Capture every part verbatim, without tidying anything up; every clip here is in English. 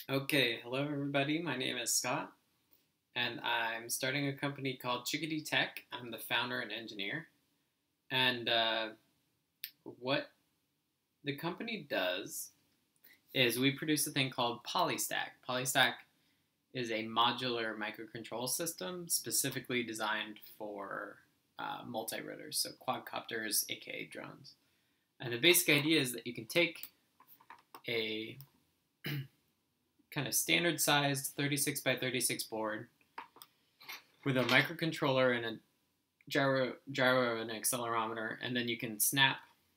Okay, hello everybody. My name is Scott, and I'm starting a company called Chickadee Tech. I'm the founder and engineer. And uh, what the company does is we produce a thing called Polystack. Polystack is a modular microcontrol system specifically designed for uh, multi-rotors, so quadcopters, aka drones. And the basic idea is that you can take a kind of standard sized thirty-six by thirty-six board with a microcontroller and a gyro, gyro and an accelerometer, and then you can snap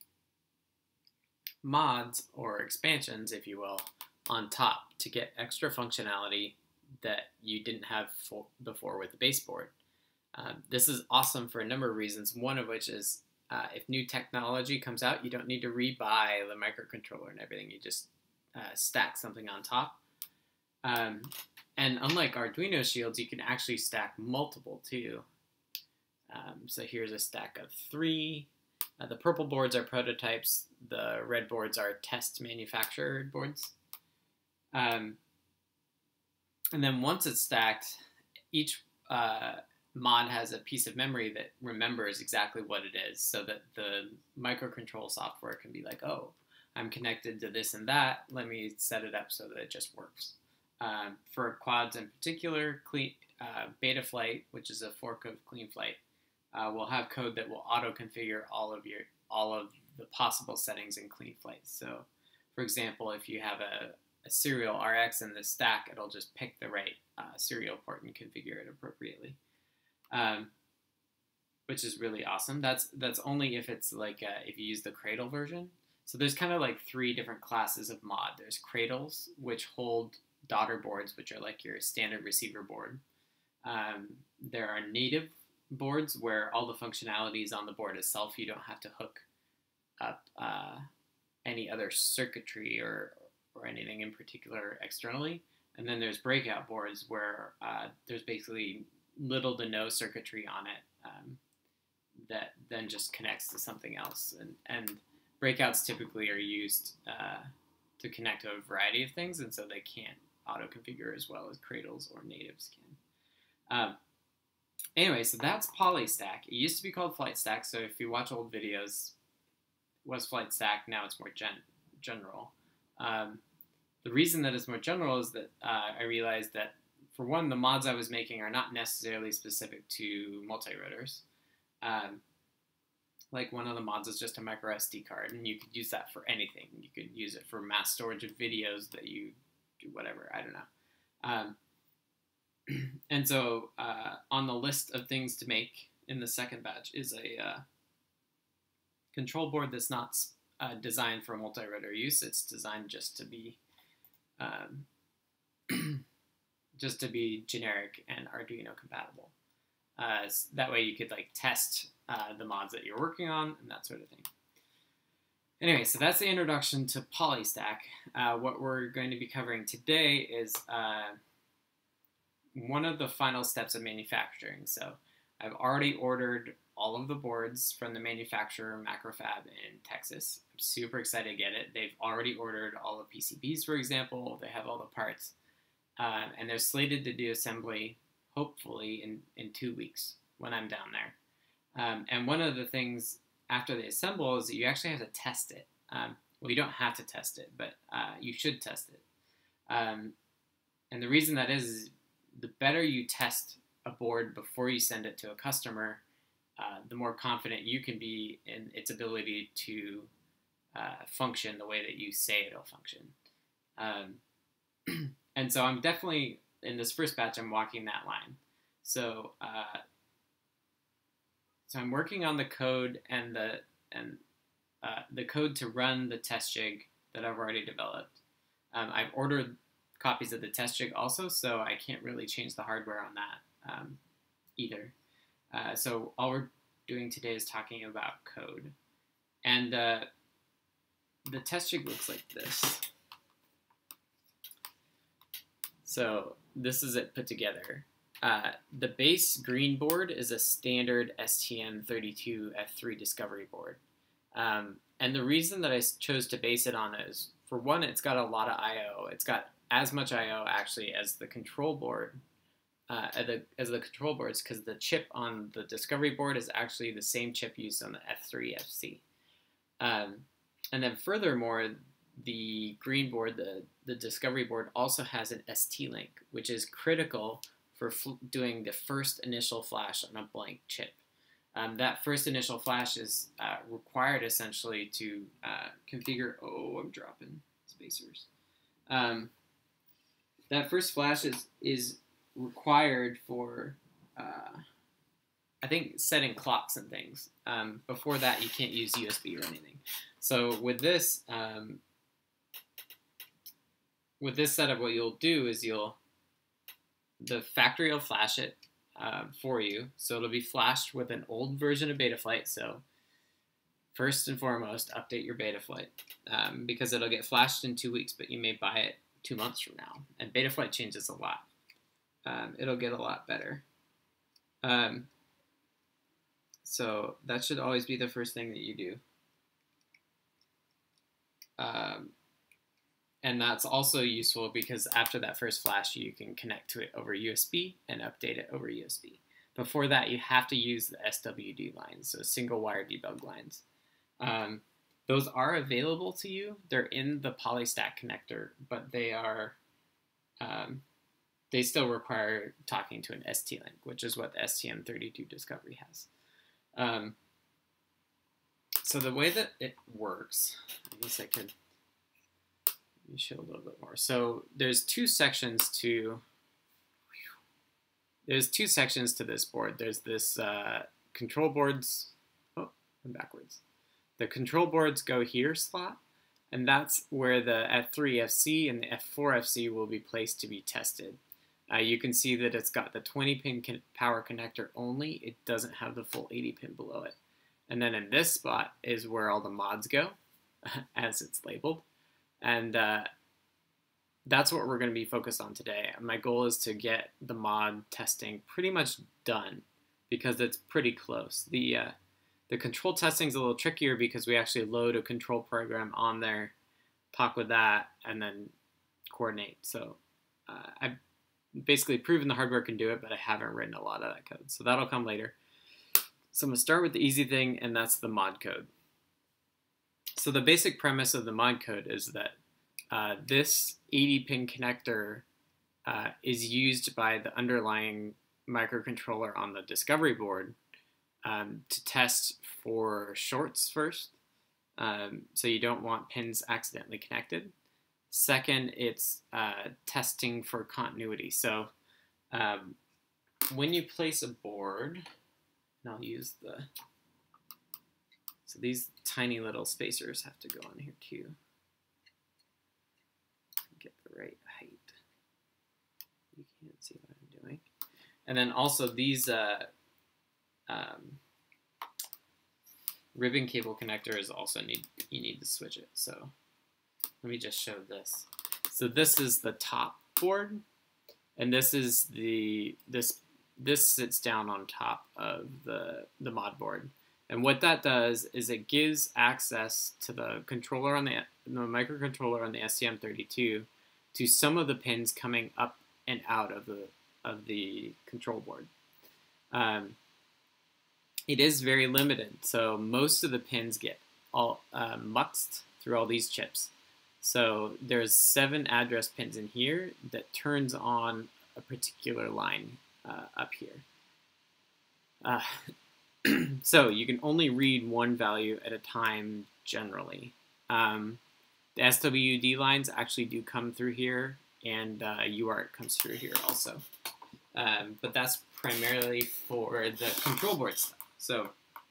mods or expansions, if you will, on top to get extra functionality that you didn't have for, before with the baseboard. Um, this is awesome for a number of reasons, one of which is uh, if new technology comes out, you don't need to rebuy the microcontroller and everything. You just uh, stack something on top. Um, and unlike Arduino shields, you can actually stack multiple too. Um, so here's a stack of three. Uh, the purple boards are prototypes. The red boards are test manufactured boards. Um, and then once it's stacked, each uh, mod has a piece of memory that remembers exactly what it is, so that the microcontrol software can be like, oh, I'm connected to this and that. Let me set it up so that it just works. Um, for quads in particular, Clean, uh, Betaflight, which is a fork of CleanFlight, uh, will have code that will auto-configure all of your all of the possible settings in CleanFlight. So, for example, if you have a, a serial R X in the stack, it'll just pick the right uh, serial port and configure it appropriately, um, which is really awesome. That's that's only if it's like uh, if you use the Cradle version. So there's kind of like three different classes of mod. There's Cradles, which hold daughter boards, which are like your standard receiver board. Um, there are native boards where all the functionality is on the board itself. You don't have to hook up uh, any other circuitry or, or anything in particular externally. And then there's breakout boards where uh, there's basically little to no circuitry on it um, that then just connects to something else. And, and breakouts typically are used uh, to connect to a variety of things, and so they can't auto-configure as well as Cradles or natives can. Um, anyway, so that's Polystack. It used to be called FlightStack, so if you watch old videos, it was FlightStack, now it's more gen- general. Um, the reason that it's more general is that uh, I realized that, for one, the mods I was making are not necessarily specific to multi-rotors. Um, like one of the mods is just a micro S D card, and you could use that for anything. You could use it for mass storage of videos that you do whatever, I don't know. Um, and so uh, on the list of things to make in the second batch is a uh, control board that's not uh, designed for multi-rotor use. It's designed just to be um, just to be generic and Arduino compatible. Uh, so that way you could like test uh, the mods that you're working on and that sort of thing. Anyway, so that's the introduction to Polystack. Uh, what we're going to be covering today is uh, one of the final steps of manufacturing. So I've already ordered all of the boards from the manufacturer Macrofab in Texas. I'm super excited to get it. They've already ordered all the P C Bs, for example. They have all the parts. Uh, and they're slated to do assembly, hopefully, in, in two weeks when I'm down there. Um, and one of the things after they assemble is that you actually have to test it. Um, well, you don't have to test it, but uh, you should test it. Um, and the reason that is, is the better you test a board before you send it to a customer, uh, the more confident you can be in its ability to uh, function the way that you say it'll function. Um, and so I'm definitely, in this first batch, I'm walking that line. So uh, So I'm working on the code and the and uh, the code to run the test jig that I've already developed. Um, I've ordered copies of the test jig also, so I can't really change the hardware on that um, either. Uh, so all we're doing today is talking about code. And uh, the test jig looks like this. So this is it put together. Uh, the base green board is a standard S T M thirty-two F three Discovery board. Um, and the reason that I chose to base it on it is, for one, it's got a lot of I O. It's got as much I O actually as the control board, uh, as the, as the control boards, because the chip on the Discovery board is actually the same chip used on the F three F C. Um, and then furthermore, the green board, the, the Discovery board, also has an S T link, which is critical for doing the first initial flash on a blank chip. Um, that first initial flash is uh, required essentially to uh, configure, oh, I'm dropping spacers. Um, that first flash is, is required for, uh, I think, setting clocks and things. Um, before that, you can't use U S B or anything. So with this, um, with this setup, what you'll do is you'll, the factory will flash it uh, for you. So it'll be flashed with an old version of Betaflight. So first and foremost, update your Betaflight um, because it'll get flashed in two weeks, but you may buy it two months from now. And Betaflight changes a lot. Um, it'll get a lot better. Um, so that should always be the first thing that you do. Um, and that's also useful because after that first flash, you can connect to it over U S B and update it over U S B. Before that, you have to use the S W D lines, so single wire debug lines. Um, those are available to you. They're in the Polystack connector, but they are um, they still require talking to an S T link, which is what the S T M thirty-two Discovery has. Um, so the way that it works, I guess I could show a little bit more. So there's two sections to there's two sections to this board. There's this uh, control boards. Oh, I'm backwards. The control boards go here slot, and that's where the F three F C and the F four F C will be placed to be tested. Uh, you can see that it's got the twenty pin con power connector only. It doesn't have the full eighty pin below it. And then in this spot is where all the mods go, as it's labeled. And uh, that's what we're going to be focused on today. My goal is to get the mod testing pretty much done because it's pretty close. The, uh, the control testing is a little trickier because we actually load a control program on there, talk with that, and then coordinate. So uh, I've basically proven the hardware can do it, but I haven't written a lot of that code. So that'll come later. So I'm going to start with the easy thing, and that's the mod code. So the basic premise of the mod code is that uh, this eighty pin connector uh, is used by the underlying microcontroller on the Discovery board um, to test for shorts first. Um, so you don't want pins accidentally connected. Second, it's uh, testing for continuity. So um, when you place a board, and I'll use the, so these tiny little spacers have to go on here too. Get the right height. You can't see what I'm doing. And then also these uh, um, ribbon cable connectors also need, you need to switch it. So let me just show this. So this is the top board, and this is the, this This sits down on top of the, the mod board. And what that does is it gives access to the controller on the, the microcontroller on the S T M thirty-two to some of the pins coming up and out of the, of the control board. Um, it is very limited, so most of the pins get all uh, muxed through all these chips. So there's seven address pins in here that turns on a particular line Uh, up here. Uh, so you can only read one value at a time generally. Um, the S W D lines actually do come through here, and uh, U A R T comes through here also. Um, but that's primarily for the control board stuff. So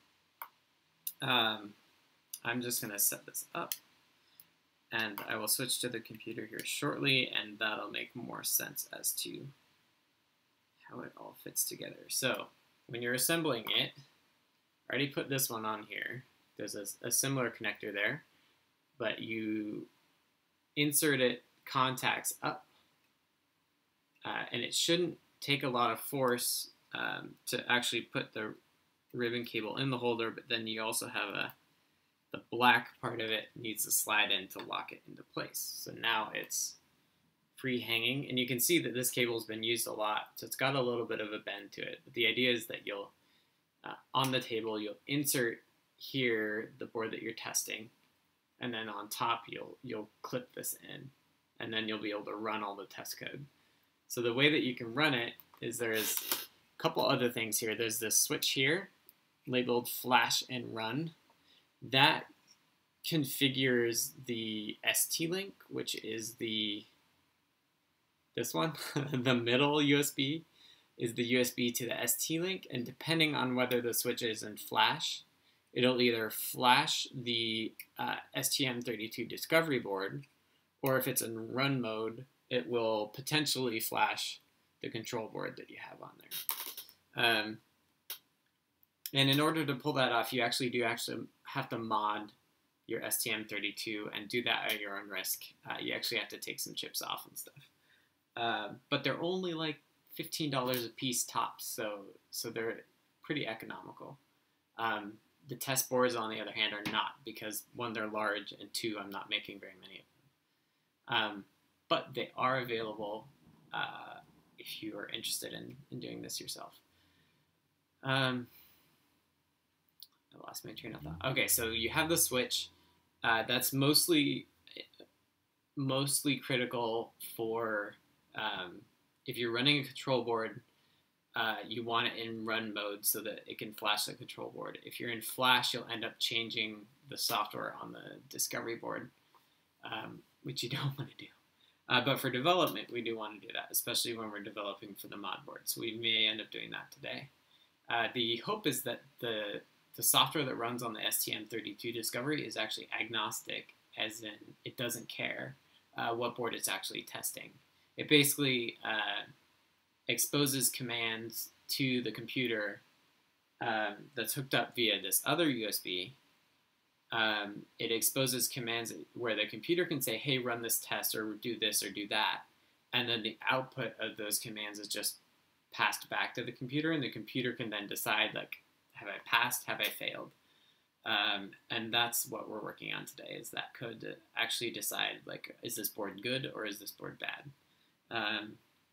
um, I'm just going to set this up, and I will switch to the computer here shortly, and that'll make more sense as to how it all fits together. So when you're assembling it, I already put this one on here. There's a, a similar connector there, but you insert it contacts up, uh, and it shouldn't take a lot of force um, to actually put the ribbon cable in the holder, but then you also have a, the black part of it needs to slide in to lock it into place. So now it's free hanging, and you can see that this cable has been used a lot, so it's got a little bit of a bend to it. But the idea is that you'll, uh, on the table, you'll insert here the board that you're testing, and then on top you'll you'll clip this in, and then you'll be able to run all the test code. So the way that you can run it is there's a couple other things here. There's this switch here labeled flash and run. That configures the S T link, which is the this one, the middle U S B is the U S B to the S T link, and depending on whether the switch is in flash, it'll either flash the uh, S T M thirty-two discovery board, or if it's in run mode, it will potentially flash the control board that you have on there. Um, and in order to pull that off, you actually do actually have to mod your S T M thirty-two and do that at your own risk. Uh, you actually have to take some chips off and stuff. Uh, but they're only like fifteen dollars a piece tops, so so they're pretty economical. Um, the test boards, on the other hand, are not, because one, they're large, and two, I'm not making very many of them. Um, but they are available uh, if you are interested in, in doing this yourself. Um, I lost my train of thought. Okay, so you have the switch. Uh, that's mostly mostly critical for um, if you're running a control board. Uh, you want it in run mode so that it can flash the control board. If you're in flash, you'll end up changing the software on the discovery board, um, which you don't want to do. Uh, but for development, we do want to do that, especially when we're developing for the mod board. So we may end up doing that today. Uh, the hope is that the the software that runs on the S T M thirty-two Discovery is actually agnostic, as in it doesn't care uh, what board it's actually testing. It basically uh, exposes commands to the computer um, that's hooked up via this other U S B. Um, it exposes commands where the computer can say, hey, run this test, or do this, or do that. And then the output of those commands is just passed back to the computer, and the computer can then decide, like, have I passed, have I failed? Um, and that's what we're working on today, is that code to actually decide, like, is this board good or is this board bad? Um,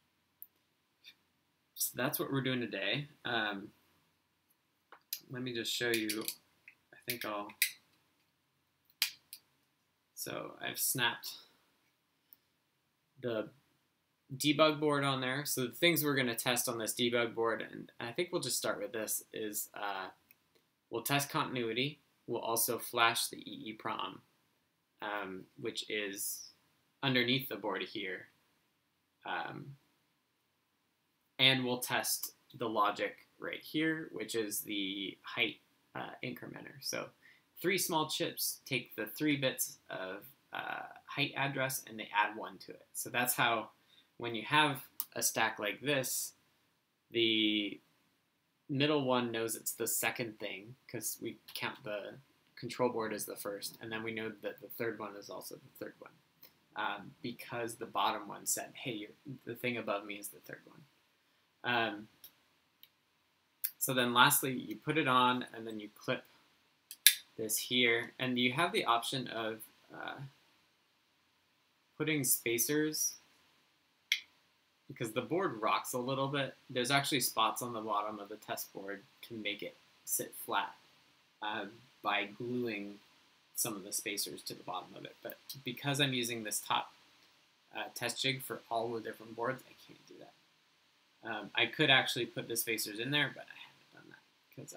so that's what we're doing today. Um, let me just show you, I think I'll, so I've snapped the debug board on there. So the things we're going to test on this debug board, and I think we'll just start with this, is uh, we'll test continuity. We'll also flash the EEPROM, um, which is underneath the board here. Um, and we'll test the logic right here, which is the height uh, incrementer. So three small chips take the three bits of uh, height address and they add one to it. So that's how, when you have a stack like this, the middle one knows it's the second thing, because we count the control board as the first, and then we know that the third one is also the third one, um, because the bottom one said, hey, you're, the thing above me is the third one. Um, so then lastly, you put it on, and then you clip this here, and you have the option of uh, putting spacers. Because the board rocks a little bit, there's actually spots on the bottom of the test board to make it sit flat uh, by gluing some of the spacers to the bottom of it. But because I'm using this top uh, test jig for all the different boards, I can't do that. Um, I could actually put the spacers in there, but I haven't done that because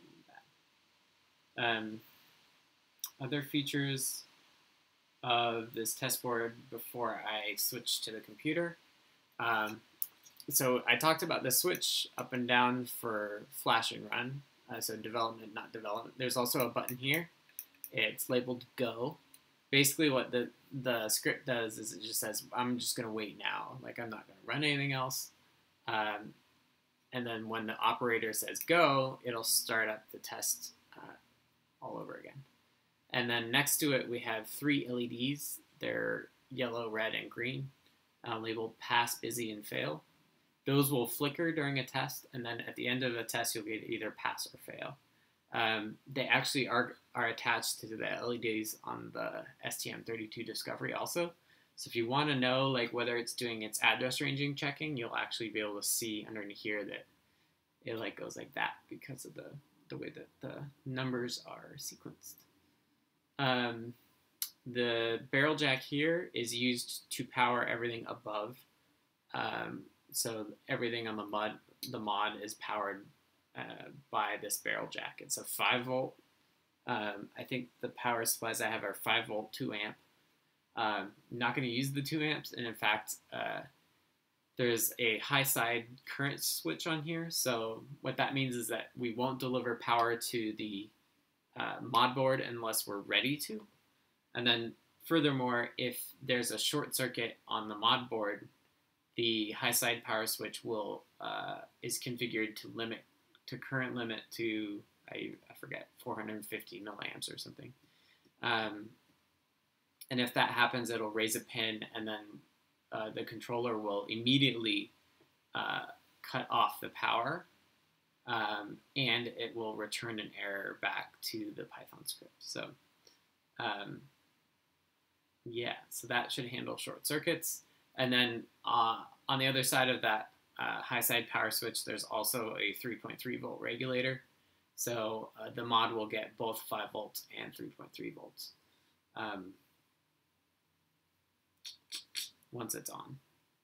I'm bad. Um, other features of this test board before I switch to the computer. Um, so I talked about the switch up and down for flash and run, uh, so development, not development. There's also a button here. It's labeled go. Basically what the, the script does is it just says, I'm just going to wait now. Like, I'm not going to run anything else. Um, and then when the operator says go, it'll start up the test uh, all over again. And then next to it, we have three L E Ds. They're yellow, red, and green. Uh, labeled pass, busy, and fail. Those will flicker during a test, and then at the end of a test, you'll get either pass or fail. Um, they actually are, are attached to the L E Ds on the S T M thirty-two Discovery also, So if you want to know like whether it's doing its address ranging checking, you'll actually be able to see underneath here that it like goes like that because of the, the way that the numbers are sequenced. Um, the barrel jack here is used to power everything above. Um, so everything on the mod, the mod is powered uh, by this barrel jack. It's a five volt. Um, I think the power supplies I have are five volt, two amp. Um, I'm not going to use the two amps, and in fact, uh, there's a high side current switch on here. So what that means is that we won't deliver power to the uh, mod board unless we're ready to. And then furthermore, if there's a short circuit on the mod board, the high side power switch will uh, is configured to limit to current limit to I, I forget four hundred fifty milliamps or something. Um, and if that happens, it'll raise a pin, and then uh, the controller will immediately uh, cut off the power, um, and it will return an error back to the Python script. So um, yeah, so that should handle short circuits. And then uh, on the other side of that uh, high side power switch, there's also a three point three volt regulator. So uh, the mod will get both five volts and three point three volts um, once it's on.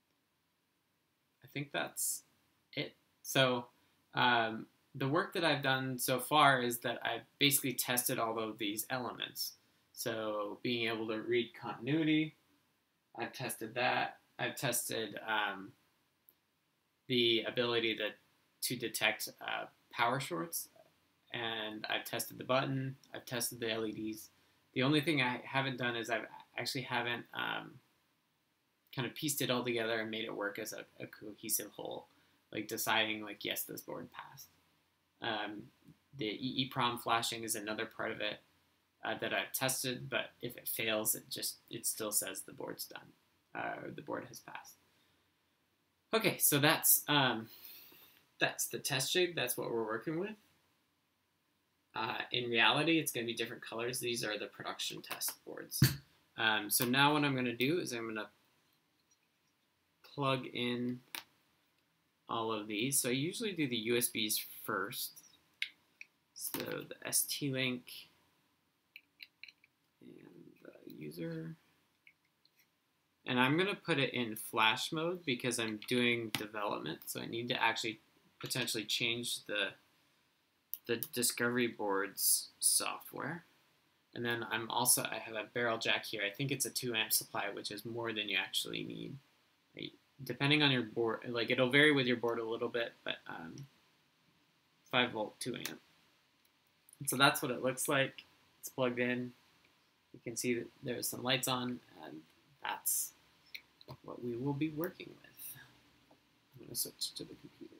I think that's it. So um, the work that I've done so far is that I've basically tested all of these elements. So being able to read continuity, I've tested that. I've tested um, the ability to, to detect uh, power shorts, and I've tested the button, I've tested the L E Ds. The only thing I haven't done is I've actually haven't um, kind of pieced it all together and made it work as a, a cohesive whole, like deciding like, yes, this board passed. Um, the EEPROM flashing is another part of it uh, that I've tested, but if it fails, it just, it still says the board's done, uh, or the board has passed. Okay, so that's, um, that's the test jig, that's what we're working with. Uh, in reality, it's going to be different colors. These are the production test boards. Um, so now what I'm going to do is I'm going to plug in all of these. So I usually do the U S Bs first. So the S T-Link and the user. And I'm going to put it in flash mode because I'm doing development. So I need to actually potentially change the the Discovery Boards software. And then I'm also, I have a barrel jack here. I think it's a two amp supply, which is more than you actually need. Depending on your board, like it'll vary with your board a little bit, but um, five volt, two amp. And so that's what it looks like. It's plugged in. You can see that there's some lights on, and that's what we will be working with. I'm gonna switch to the computer.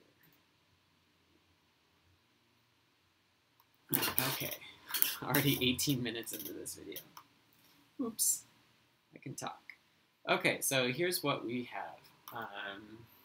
Okay, already eighteen minutes into this video. Oops, I can talk. Okay, so here's what we have. Um,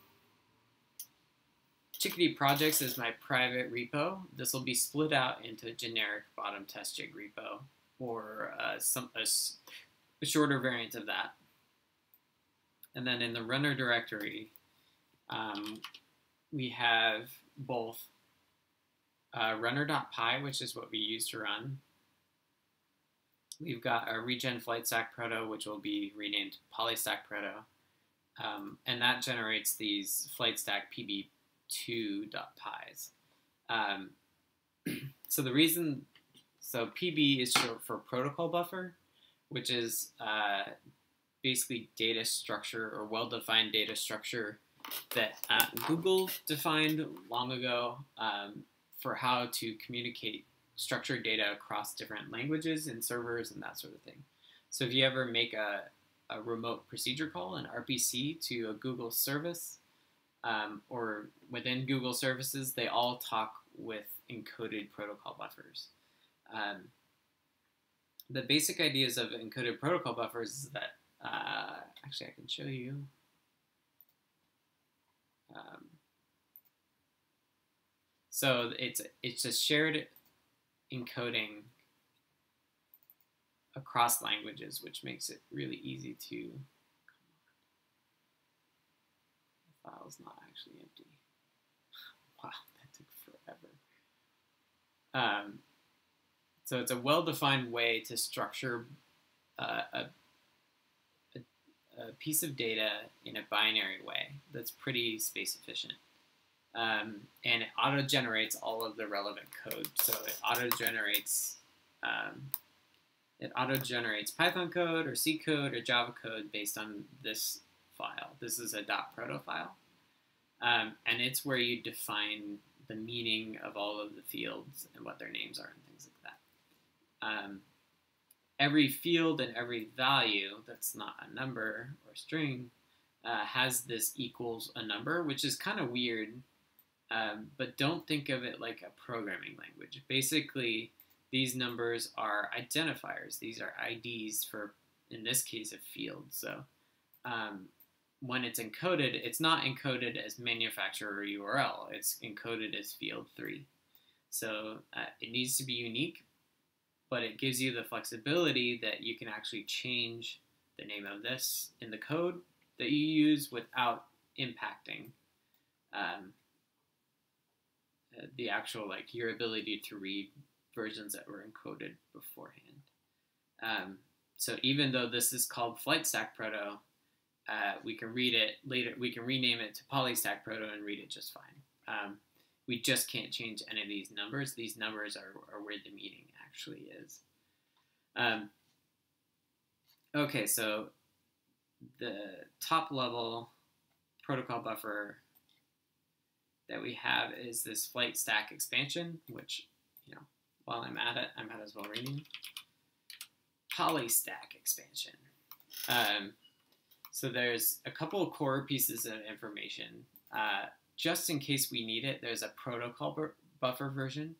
Chickadee Projects is my private repo. This will be split out into a generic bottom test jig repo, or uh, some a, a shorter variant of that. And then in the runner directory, um, we have both Uh, runner.py, which is what we use to run. We've got a regen flight stack proto, which will be renamed polystack proto. Um, and that generates these flight stack P B two.pys. Um, so the reason, so P B is short for protocol buffer, which is uh, basically data structure or well-defined data structure that uh, Google defined long ago. Um, for how to communicate structured data across different languages and servers and that sort of thing. So if you ever make a, a remote procedure call, an R P C, to a Google service, um, or within Google services, they all talk with encoded protocol buffers. Um, the basic ideas of encoded protocol buffers is that, uh, actually I can show you. Um, So it's it's a shared encoding across languages, which makes it really easy to file is not actually empty. Wow, that took forever. Um, so it's a well-defined way to structure uh, a, a, a piece of data in a binary way that's pretty space efficient. Um, and it auto-generates all of the relevant code. So it auto-generates um, it auto-generates Python code or C code or Java code based on this file. This is a .proto file. Um, and it's where you define the meaning of all of the fields and what their names are and things like that. Um, every field and every value that's not a number or string uh, has this equals a number, which is kind of weird, um, but don't think of it like a programming language. Basically, these numbers are identifiers. These are I Ds for, in this case, a field. So um, when it's encoded, it's not encoded as manufacturer U R L. It's encoded as field three. So uh, it needs to be unique, but it gives you the flexibility that you can actually change the name of this in the code that you use without impacting um, the actual, like, your ability to read versions that were encoded beforehand. Um, so even though this is called Flight Stack Proto, uh, we can read it later. We can rename it to Polystack Proto and read it just fine. Um, we just can't change any of these numbers. These numbers are, are where the meaning actually is. Um, okay, so the top level protocol buffer that we have is this flight stack expansion, which, you know, while I'm at it, I might as well rename Polystack expansion. Um, so there's a couple of core pieces of information. Uh, just in case we need it, there's a protocol bu buffer version.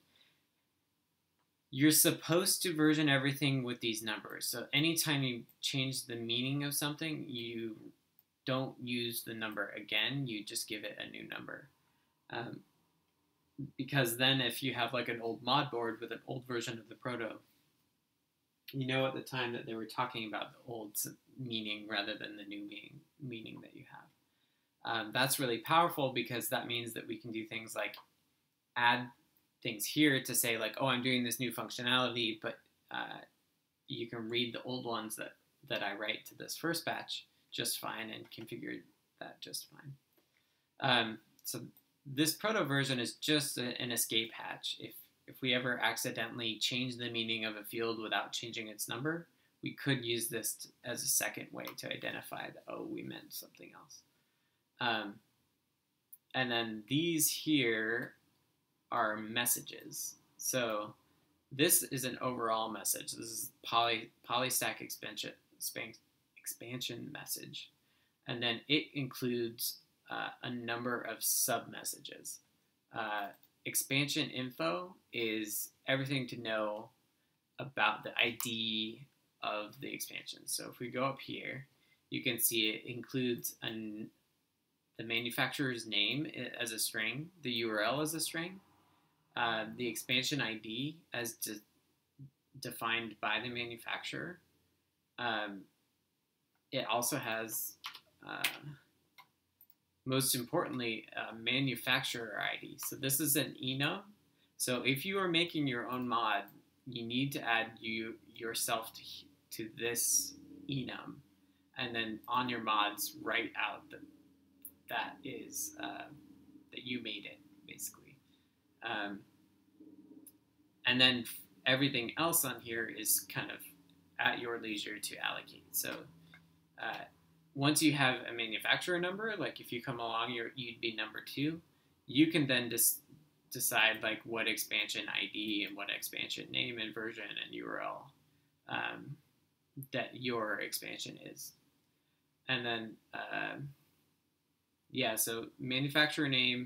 You're supposed to version everything with these numbers. So anytime you change the meaning of something, you don't use the number again. You just give it a new number. Um, because then if you have like an old mod board with an old version of the proto, you know at the time that they were talking about the old meaning rather than the new meaning, meaning that you have. Um, that's really powerful because that means that we can do things like add things here to say like, oh, I'm doing this new functionality, but uh, you can read the old ones that, that I write to this first batch just fine and configure that just fine. Um, so this proto version is just a, an escape hatch. If, if we ever accidentally change the meaning of a field without changing its number, we could use this to, as a second way to identify that, oh, we meant something else. Um, and then these here are messages. So this is an overall message. This is poly, Polystack expansion, expansion message. And then it includes uh, a number of sub-messages. Uh, expansion info is everything to know about the I D of the expansion. So if we go up here, you can see it includes an, the manufacturer's name as a string, the U R L as a string, uh, the expansion I D as de defined by the manufacturer. Um, it also has, uh, most importantly, a manufacturer I D. So this is an enum. So if you are making your own mod, you need to add you yourself to, to this enum. And then on your mods, write out that that is, uh, that you made it, basically. Um, and then everything else on here is kind of at your leisure to allocate. So uh, once you have a manufacturer number, like if you come along, you're, you'd be number two, you can then just decide like what expansion I D and what expansion name and version and U R L um, that your expansion is. And then, uh, yeah, so manufacturer name,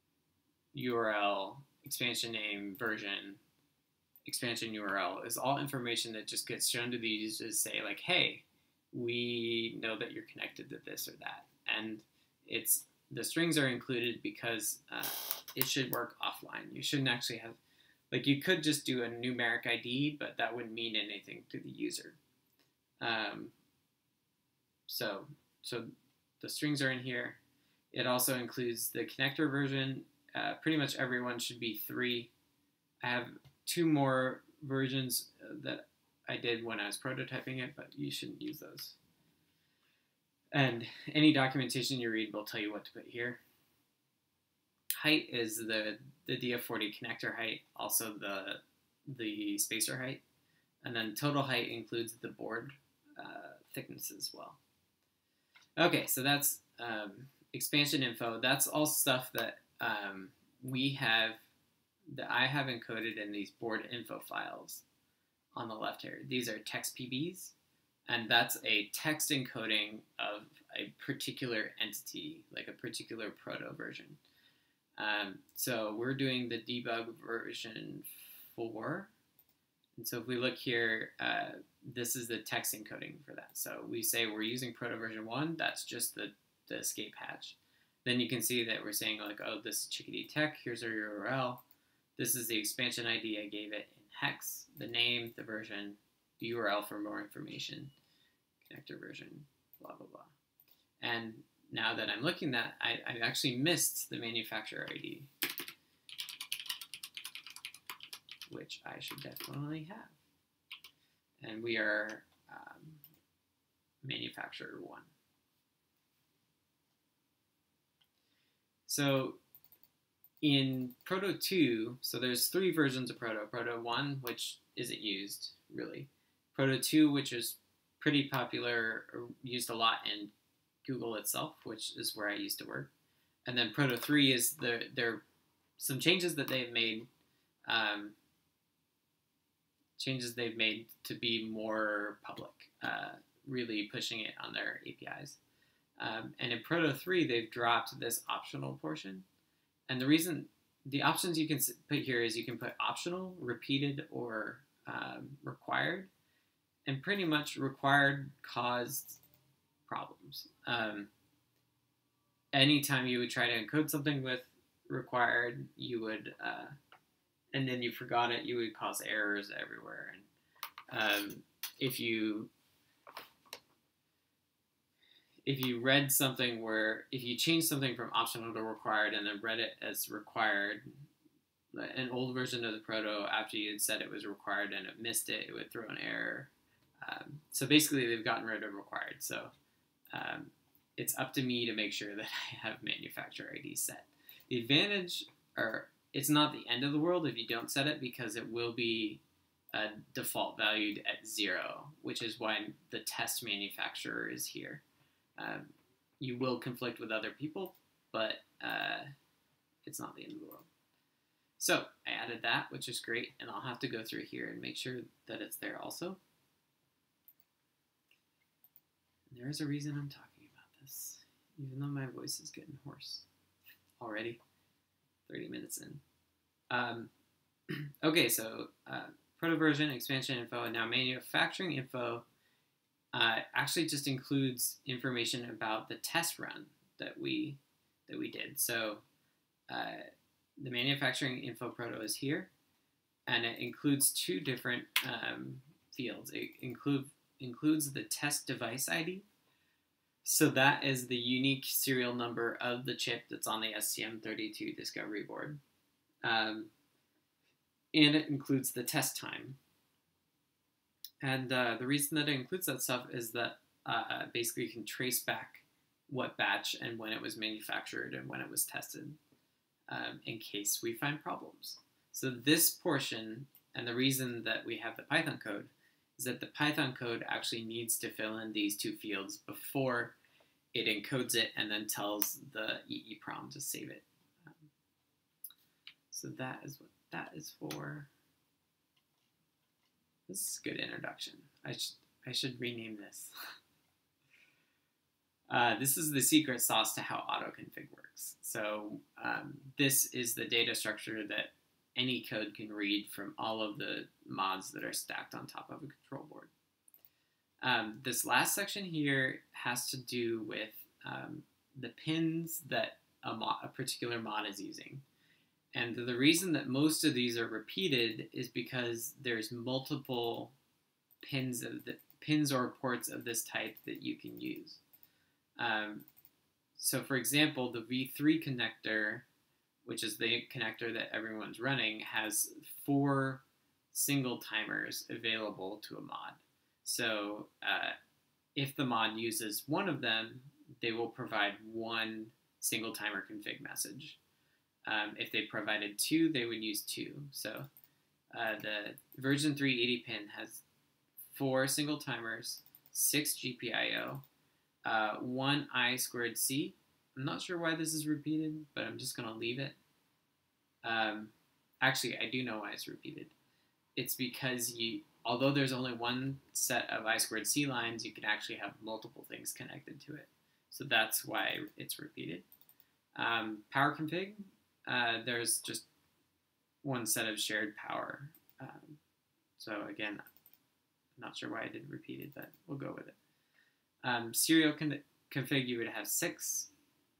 U R L, expansion name, version, expansion U R L is all information that just gets shown to the users to say like, hey, we know that you're connected to this or that. And it's the strings are included because uh, it should work offline. You shouldn't actually have, like you could just do a numeric I D, but that wouldn't mean anything to the user. Um, so, so the strings are in here. It also includes the connector version. Uh, pretty much everyone should be three. I have two more versions that I did when I was prototyping it, but you shouldn't use those. And any documentation you read will tell you what to put here. Height is the, the D F forty connector height, also the, the spacer height. And then total height includes the board uh, thickness as well. Okay, so that's um, expansion info. That's all stuff that um, we have, that I have encoded in these board info files on the left here. These are text P Bs, and that's a text encoding of a particular entity, like a particular proto version. Um, so we're doing the debug version four. And so if we look here, uh, this is the text encoding for that. So we say we're using proto version one, that's just the, the escape hatch. Then you can see that we're saying like, oh, this is Chickadee Tech, here's our U R L. This is the expansion I D I gave it in hex, the name, the version, the U R L for more information, connector version, blah, blah, blah. And now that I'm looking at that, I, I actually missed the manufacturer I D, which I should definitely have. And we are um, manufacturer one. So in Proto two, so there's three versions of Proto. Proto one, which isn't used, really. Proto two, which is pretty popular, or used a lot in Google itself, which is where I used to work. And then Proto three is the, there some changes that they've made, um, changes they've made to be more public, uh, really pushing it on their A P Is. Um, and in Proto three, they've dropped this optional portion. And the reason, the options you can put here is you can put optional, repeated, or um, required. And pretty much required caused problems. Um, anytime you would try to encode something with required, you would, uh, and then you forgot it, you would cause errors everywhere. And um, if you if you read something where, if you change something from optional to required and then read it as required, an old version of the proto, after you had said it was required and it missed it, it would throw an error. Um, so basically they've gotten rid of required. So um, it's up to me to make sure that I have manufacturer I D set. The advantage, or it's not the end of the world if you don't set it, because it will be uh, default valued at zero, which is why the test manufacturer is here. Um, you will conflict with other people, but uh, it's not the end of the world. So I added that, which is great, and I'll have to go through here and make sure that it's there also. And there is a reason I'm talking about this, even though my voice is getting hoarse already, thirty minutes in. Um, okay, so uh, proto version, expansion info, and now manufacturing info uh, actually just includes information about the test run that we that we did. So uh, the manufacturing info proto is here, and it includes two different um, fields. It include includes the test device I D. So that is the unique serial number of the chip that's on the S T M thirty-two Discovery board. Um, and it includes the test time. And uh, the reason that it includes that stuff is that uh, basically you can trace back what batch and when it was manufactured and when it was tested, um, in case we find problems. So this portion, and the reason that we have the Python code, is that the Python code actually needs to fill in these two fields before it encodes it and then tells the EEPROM to save it. Um, so that is what that is for. This is a good introduction. I should I should rename this. uh, this is the secret sauce to how AutoConfig works. So um, this is the data structure that any code can read from all of the mods that are stacked on top of a control board. Um, this last section here has to do with um, the pins that a, mod, a particular mod is using. And the reason that most of these are repeated is because there's multiple pins of the pins or ports of this type that you can use. Um, So for example, the V three connector, which is the connector that everyone's running, has four single timers available to a mod. So uh, if the mod uses one of them, they will provide one single timer config message. Um, if they provided two, they would use two. So uh, the version three eighty pin has four single timers, six G P I O, uh, one I squared C. I'm not sure why this is repeated, but I'm just going to leave it. Um, actually, I do know why it's repeated. It's because you, although there's only one set of I squared C lines, you can actually have multiple things connected to it. So that's why it's repeated. Um, power config, uh, there's just one set of shared power. Um, so again, I'm not sure why I did repeated, but we'll go with it. Um, serial con config, you would have six,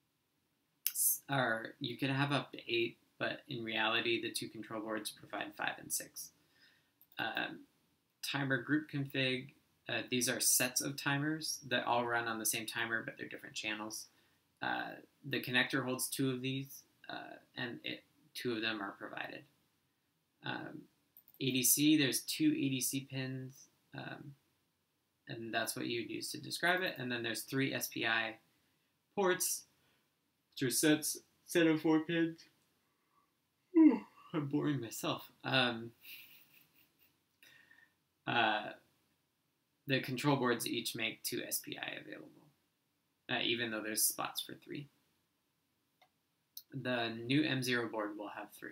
or you can have up to eight, but in reality, the two control boards provide five and six. Um, timer group config, uh, these are sets of timers that all run on the same timer, but they're different channels. Uh, the connector holds two of these, uh, and it, two of them are provided. Um, A D C, there's two A D C pins, um, and that's what you'd use to describe it. And then there's three S P I ports, which are sets, set of four pins. Whew, I'm boring myself. Um, uh, the control boards each make two S P I available, uh, even though there's spots for three. The new M zero board will have three.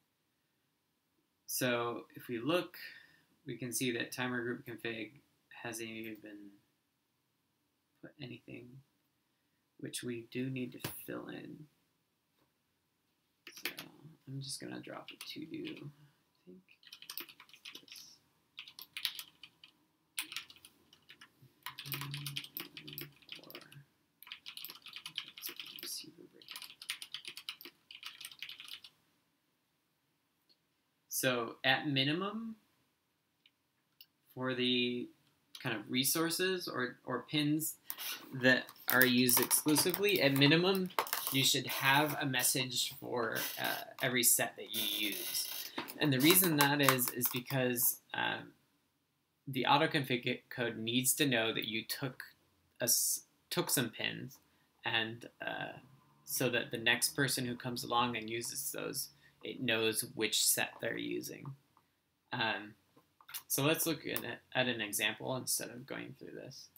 So if we look, we can see that timer group config hasn't even put anything, which we do need to fill in. So I'm just gonna drop a to do. I think So at minimum, for the kind of resources or, or pins that are used exclusively, at minimum, you should have a message for uh, every set that you use. And the reason that is, is because um, the autoconfig code needs to know that you took, a, took some pins, and uh, so that the next person who comes along and uses those, it knows which set they're using. Um, so let's look at, at an example instead of going through this.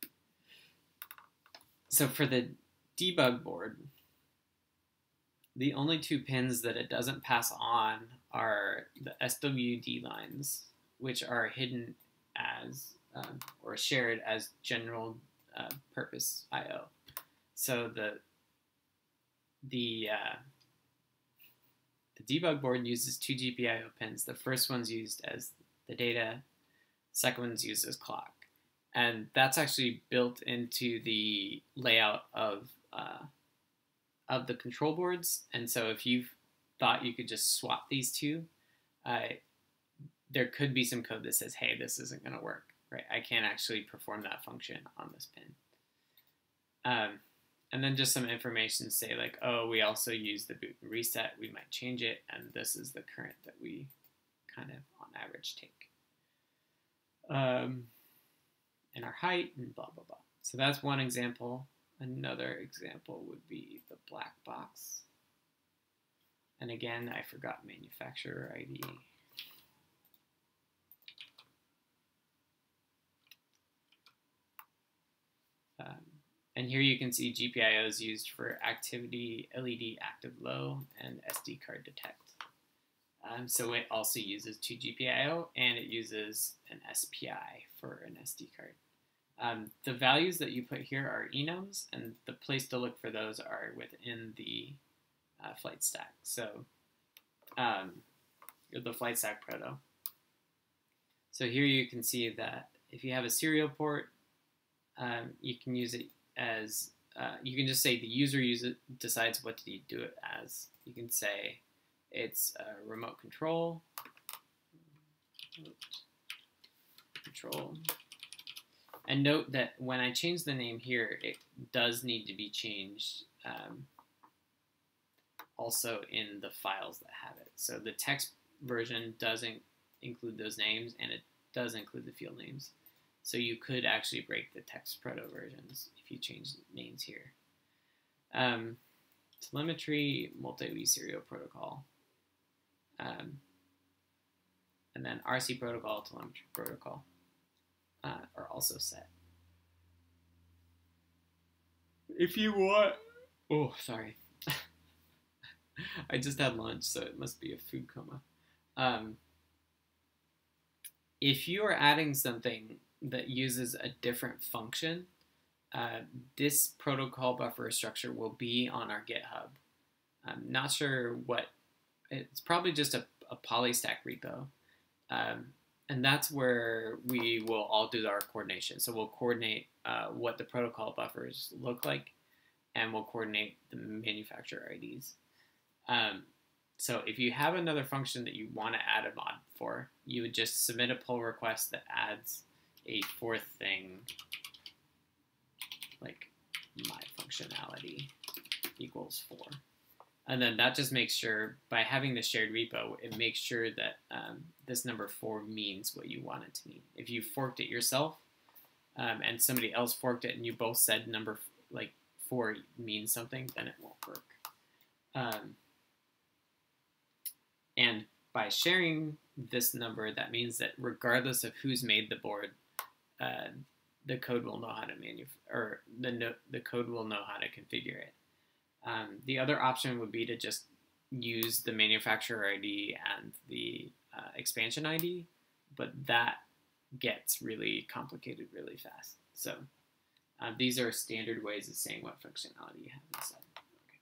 So for the debug board, the only two pins that it doesn't pass on are the S W D lines, which are hidden as, um, or shared as general uh, purpose I O. So the, the, uh, The debug board uses two G P I O pins. The first one's used as the data, second one's used as clock. And that's actually built into the layout of, uh, of the control boards. And so if you thought you could just swap these two, uh, there could be some code that says, hey, this isn't going to work, right? I can't actually perform that function on this pin. Um, And then just some information say like, oh, we also use the boot and reset. We might change it, and this is the current that we kind of on average take. Um, and our height and blah, blah, blah. So that's one example. Another example would be the black box. And again, I forgot manufacturer I D. Um, And here you can see G P I O is used for activity, L E D active low, and S D card detect. Um, so it also uses two G P I O, and it uses an S P I for an S D card. Um, the values that you put here are enums, and the place to look for those are within the uh, flight stack. So um, the flight stack proto. So here you can see that if you have a serial port, um, you can use it as, uh, you can just say the user use it, decides what to do it as. You can say it's a remote control, control. And note that when I change the name here, it does need to be changed um, also in the files that have it. So the text version doesn't include those names, and it does include the field names. So you could actually break the text proto versions if you change names here. Um, telemetry multi-V serial protocol. Um, and then R C protocol, telemetry protocol uh, are also set. If you want, oh, sorry. I just had lunch, so it must be a food coma. Um, if you are adding something that uses a different function, uh, this protocol buffer structure will be on our GitHub. I'm not sure what, it's probably just a, a polystack repo. Um, and that's where we will all do our coordination. So we'll coordinate uh, what the protocol buffers look like, and we'll coordinate the manufacturer I Ds. Um, so if you have another function that you want to add a mod for, you would just submit a pull request that adds a fourth thing, like my functionality equals four. And then that just makes sure, by having the shared repo, it makes sure that um, this number four means what you want it to mean. If you forked it yourself um, and somebody else forked it and you both said number like four means something, then it won't work. Um, and by sharing this number, that means that regardless of who's made the board, uh, the code will know how to manuf or the no the code will know how to configure it. Um, the other option would be to just use the manufacturer I D and the uh, expansion I D, but that gets really complicated really fast. So uh, these are standard ways of saying what functionality you have inside. Okay.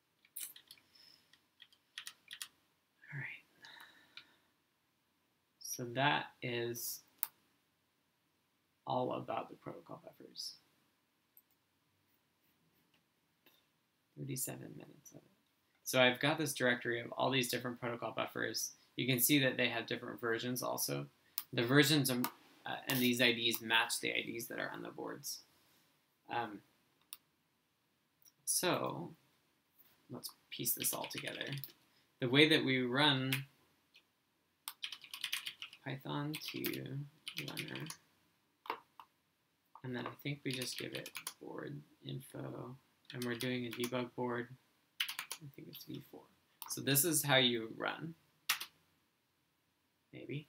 All right. So that is all about the protocol buffers. thirty-seven minutes of it. So I've got this directory of all these different protocol buffers. You can see that they have different versions also. The versions are, uh, and these I Ds match the I Ds that are on the boards. Um, so let's piece this all together. The way that we run Python to runner, and then I think we just give it board info. And we're doing a debug board. I think it's v four. So this is how you run. Maybe.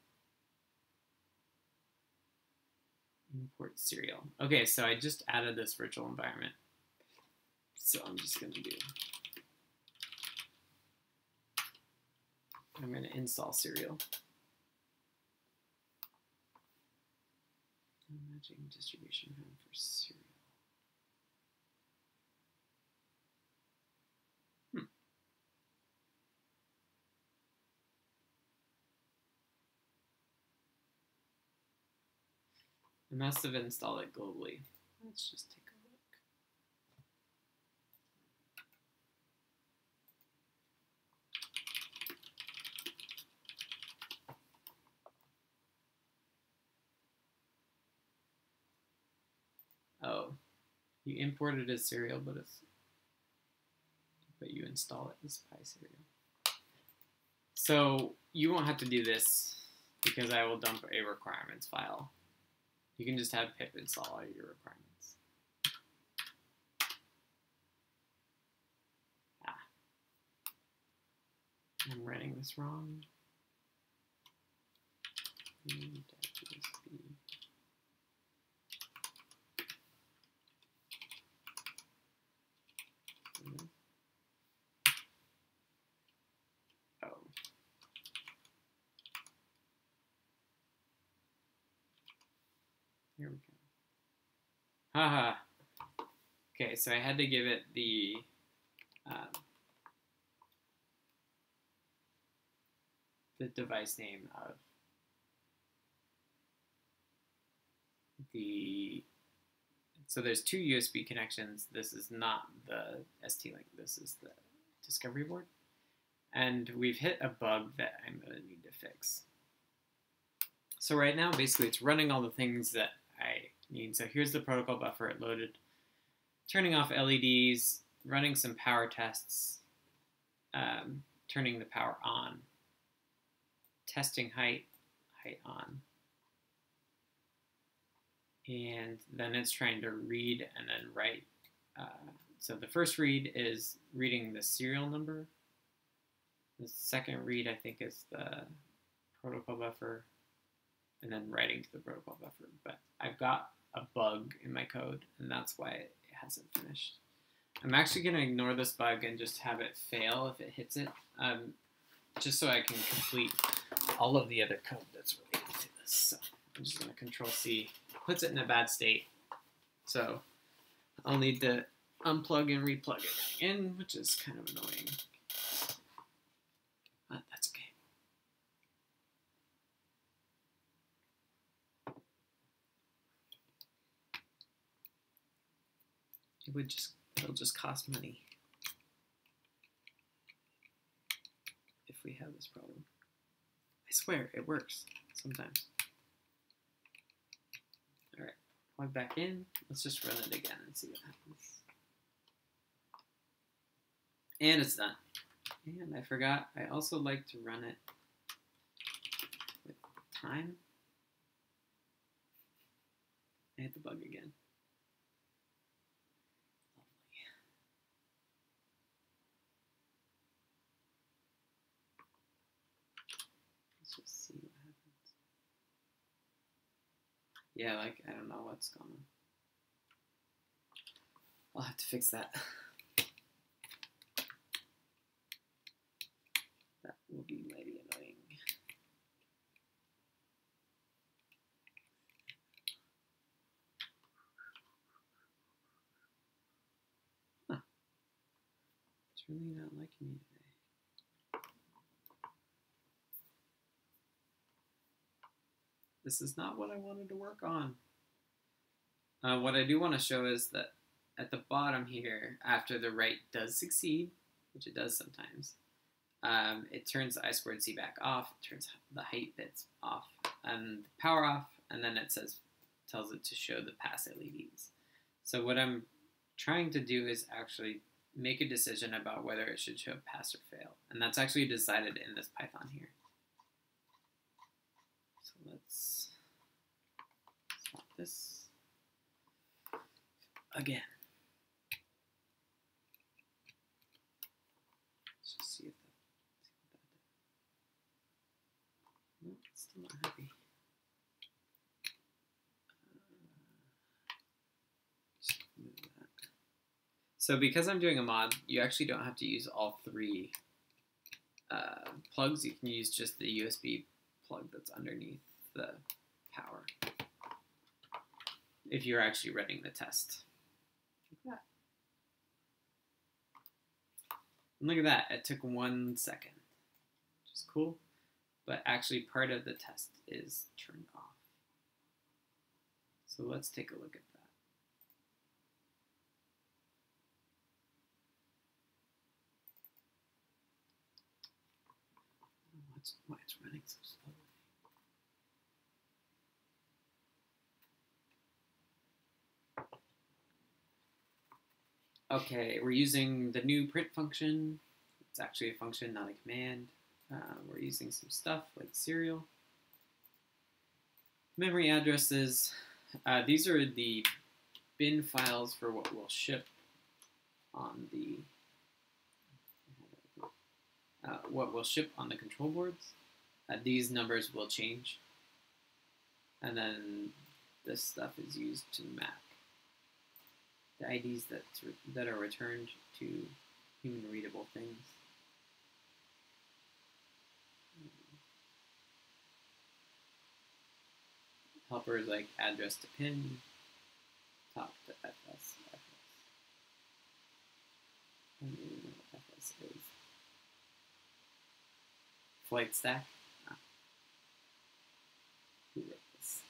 Import serial. Okay, so I just added this virtual environment. So I'm just going to do. I'm going to install serial. Matching distribution home for serial. I must have installed it globally. Let's just take a look. Oh, you imported as serial, but it's but you install it as PySerial. So you won't have to do this because I will dump a requirements file. You can just have pip install all your requirements. Ah. I'm writing this wrong. Oh. Here we go. Haha. Okay, so I had to give it the um, the device name of the. So there's two U S B connections. This is not the S T Link. This is the discovery board, and we've hit a bug that I'm going to need to fix. So right now, basically, it's running all the things that I need. So here's the protocol buffer. It loaded, turning off L E Ds, running some power tests, um, turning the power on, testing height, height on, and then it's trying to read and then write. Uh, so the first read is reading the serial number. The second read, I think, is the protocol buffer, and then writing to the protocol buffer. But I've got a bug in my code, and that's why it hasn't finished. I'm actually going to ignore this bug and just have it fail if it hits it, um, just so I can complete all of the other code that's related to this. So I'm just going to control C, puts it in a bad state. So I'll need to unplug and replug it in, which is kind of annoying. But that's okay. It would just, it'll just cost money if we have this problem. I swear, it works sometimes. All right, plug back in. Let's just run it again and see what happens. And it's done. And I forgot, I also like to run it with time. I hit the bug again. Let's just see what happens. Yeah, like, I don't know what's going on. I'll have to fix that. That will be mighty annoying. Huh. It's really not liking me today. This is not what I wanted to work on. Uh, what I do want to show is that at the bottom here, after the write does succeed, which it does sometimes, um, it turns the I squared C back off, it turns the height bits off, and the power off, and then it says, tells it to show the pass L E Ds. So what I'm trying to do is actually make a decision about whether it should show pass or fail, and that's actually decided in this Python here. So let's swap this again. Let's just see if that, see what that did. No, it's still not happy. Uh, just move that. So because I'm doing a mod, you actually don't have to use all three uh, plugs. You can use just the U S B plug that's underneath the power if you're actually running the test. Look at that. And look at that, it took one second, which is cool, but actually part of the test is turned off. So let's take a look at that. What's, why it's running so slowly? Okay, we're using the new print function. It's actually a function, not a command. Uh, we're using some stuff like serial. Memory addresses. Uh, these are the bin files for what we'll ship on the uh, what we'll ship on the control boards. Uh, these numbers will change, and then this stuff is used to map the I Ds that that are returned to human readable things. Helpers like address to pin, top to F S, F S. I don't even know what F S is. Flight stack. Ah. Who wrote this?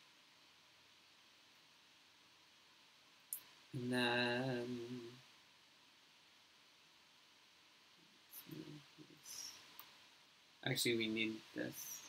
And then let's move this. Actually, we need this.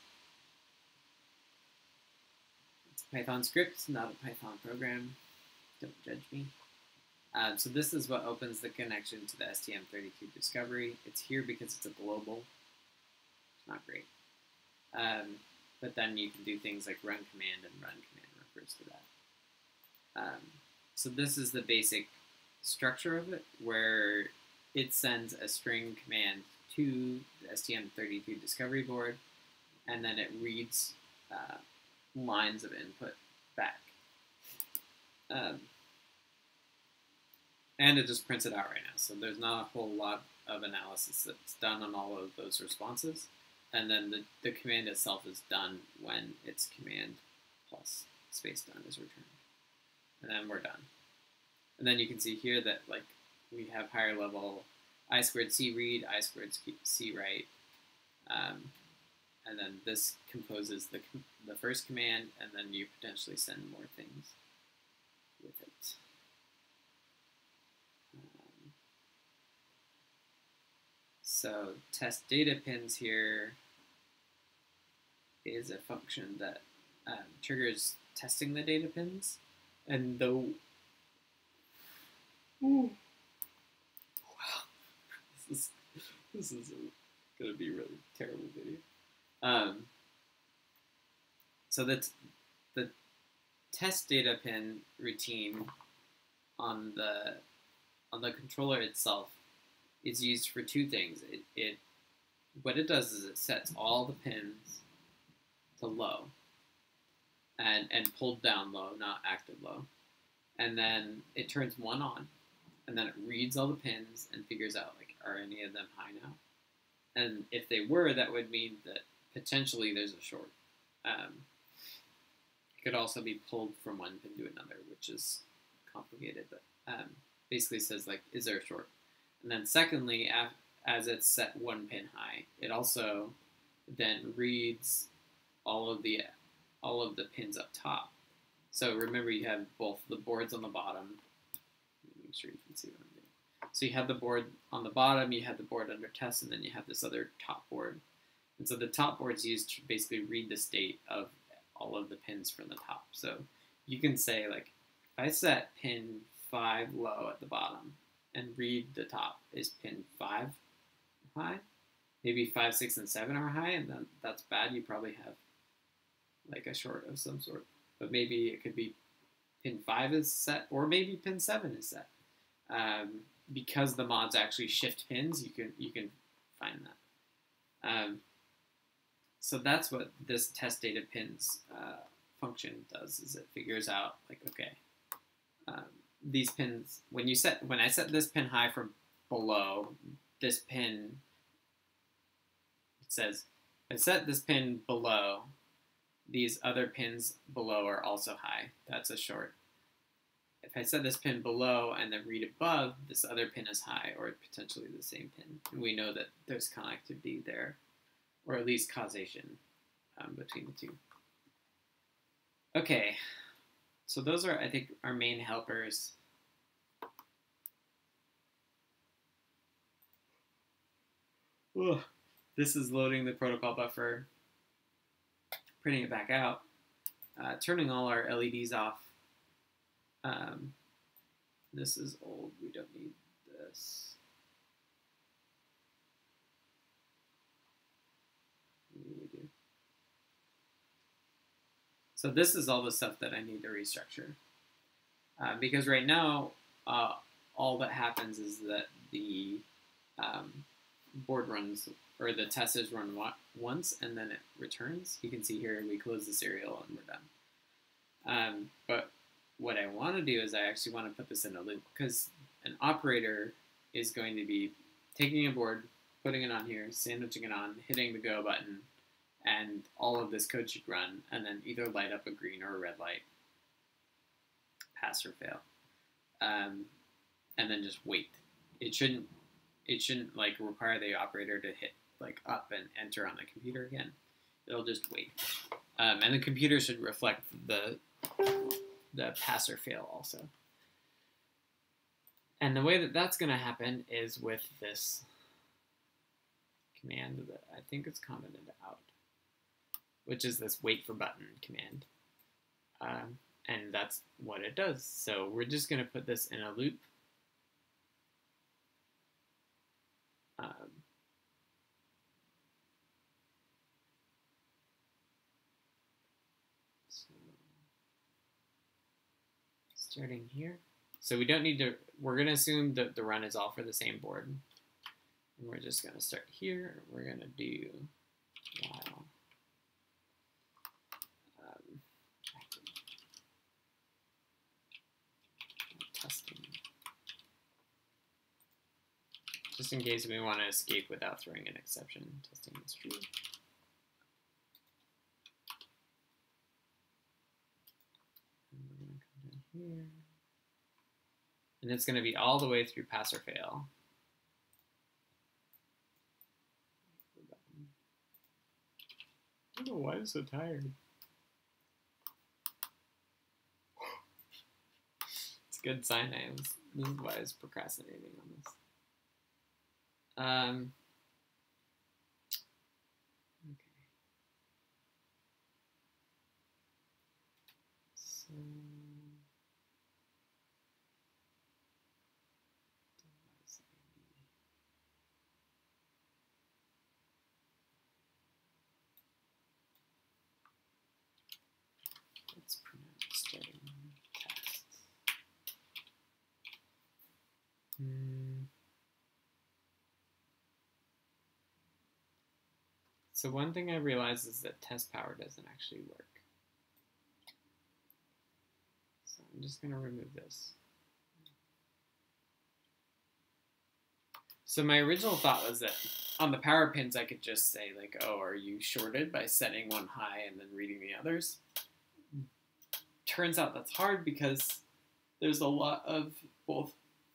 It's a Python script, not a Python program. Don't judge me. Uh, so this is what opens the connection to the S T M thirty-two Discovery. It's here because it's a global. It's not great. Um, but then you can do things like run command, and run command refers to that. Um, so this is the basic structure of it, where it sends a string command to the S T M thirty-two Discovery board, and then it reads uh, lines of input back. Um, and it just prints it out right now, so there's not a whole lot of analysis that's done on all of those responses. And then the, the command itself is done when its command plus space done is returned. And then we're done. And then you can see here that like we have higher level I squared C read, I squared C write. Um, and then this composes the, the first command, and then you potentially send more things with it. Um, so test data pins here is a function that um, triggers testing the data pins, and though ooh, wow, this is this is a, gonna be a really terrible video. Um, so that's the test data pin routine on the on the controller itself is used for two things. It, it what it does is it sets all the pins to low and and pulled down low, not active low, and then it turns one on, and then it reads all the pins and figures out like, are any of them high now? And if they were, that would mean that potentially there's a short. Um, it could also be pulled from one pin to another, which is complicated, but um, basically says like, is there a short? And then secondly, as it's set one pin high, it also then reads all of the all of the pins up top. So remember, you have both the boards on the bottom. Make sure you can see what I'm doing. So you have the board on the bottom, you have the board under test, and then you have this other top board. And so the top board is used to basically read the state of all of the pins from the top. So you can say like, if I set pin five low at the bottom and read the top, is pin five high? Maybe five, six, and seven are high, and then that's bad. You probably have like a short of some sort. But maybe it could be pin five is set, or maybe pin seven is set. Um, because the mods actually shift pins, you can you can find that. Um, so that's what this test data pins uh, function does. Is it figures out like, okay, um, these pins, when you set when I set this pin high from below, this pin, it says I set this pin below, these other pins below are also high. That's a short. If I set this pin below and then read above, this other pin is high, or potentially the same pin. And we know that there's connectivity there, or at least causation um, between the two. Okay, so those are, I think, our main helpers. Ugh. This is loading the protocol buffer, printing it back out, uh, turning all our L E Ds off. Um, this is old, we don't need this. Maybe we do. So this is all the stuff that I need to restructure. Uh, because right now, uh, all that happens is that the um, board runs, or the test is run once, and then it returns. You can see here we close the serial and we're done. Um, but what I want to do is I actually want to put this in a loop, because an operator is going to be taking a board, putting it on here, sandwiching it on, hitting the go button, and all of this code should run, and then either light up a green or a red light, pass or fail, um, and then just wait. It shouldn't, it shouldn't like require the operator to hit like up and enter on the computer again. It'll just wait, um, and the computer should reflect the the pass or fail also. And the way that that's going to happen is with this command that I think it's commented out, which is this wait for button command. Um, and that's what it does. So we're just going to put this in a loop starting here. So we don't need to, we're going to assume that the run is all for the same board. And we're just going to start here. We're going to do while um, testing. Just in case we want to escape without throwing an exception. Testing is true. And we're going to come down here. And it's going to be all the way through pass or fail. I don't know why I'm so tired. It's a good sign I was, this is why I was procrastinating on this. Um, okay. So... Let's pronounce starting cast. Hmm. So one thing I realized is that test power doesn't actually work. So I'm just going to remove this. So my original thought was that on the power pins I could just say like, oh, are you shorted by setting one high and then reading the others? Turns out that's hard because there's a lot of both.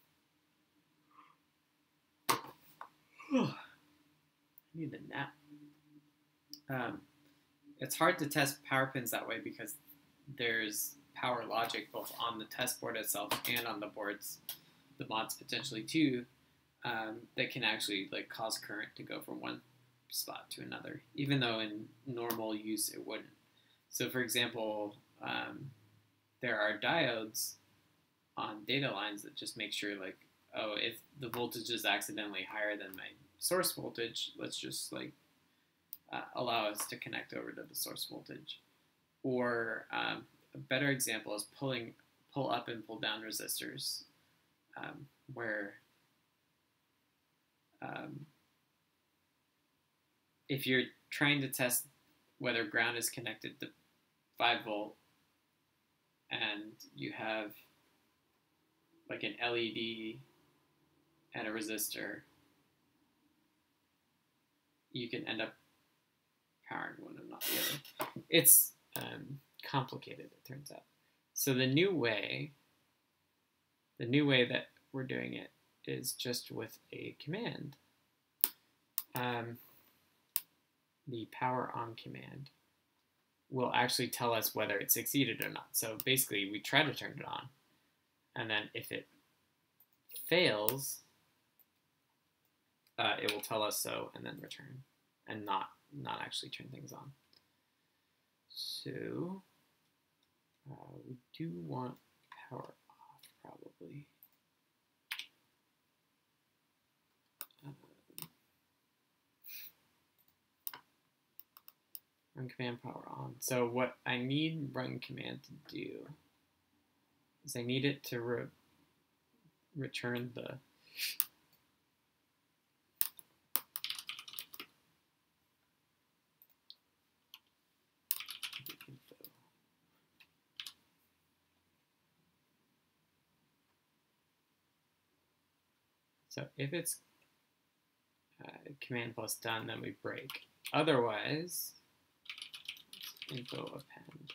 I need a nap. Um, it's hard to test power pins that way because there's power logic both on the test board itself and on the boards, the mods potentially too, um, that can actually like cause current to go from one spot to another, even though in normal use it wouldn't. So for example, um, there are diodes on data lines that just make sure like, oh, if the voltage is accidentally higher than my source voltage, let's just like uh, allow us to connect over to the source voltage. Or um, a better example is pulling, pull up and pull down resistors, um, where um, if you're trying to test whether ground is connected to five volt and you have like an L E D and a resistor, you can end up powering one and not the other. It's um, complicated, it turns out. So the new way, the new way that we're doing it is just with a command. Um, the power on command will actually tell us whether it succeeded or not. So basically, we try to turn it on, and then if it fails, uh, it will tell us so and then return, and not not actually turn things on. So uh, we do want power off probably. Um, run command power on. So what I need run command to do is I need it to re return the So if it's uh, command plus done, then we break. Otherwise, info append.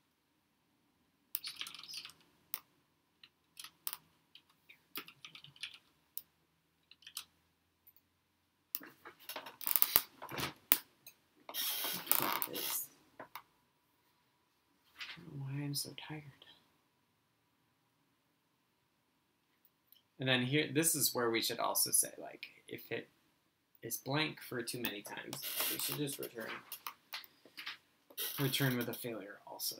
I don't know why I'm so tired. And then here, this is where we should also say, like, if it is blank for too many times, we should just return, return with a failure also.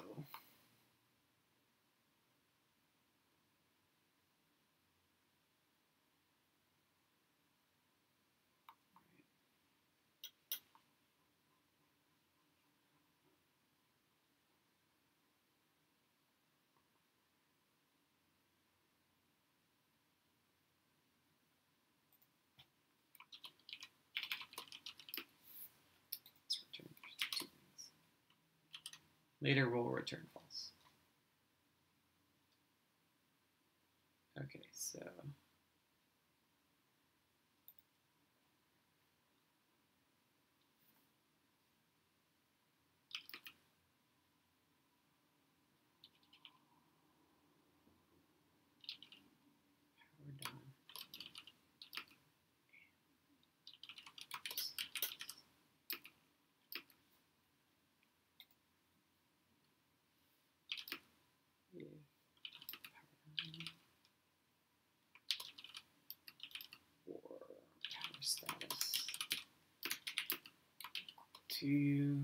Later we'll return false. Okay, so power down. If power or power status to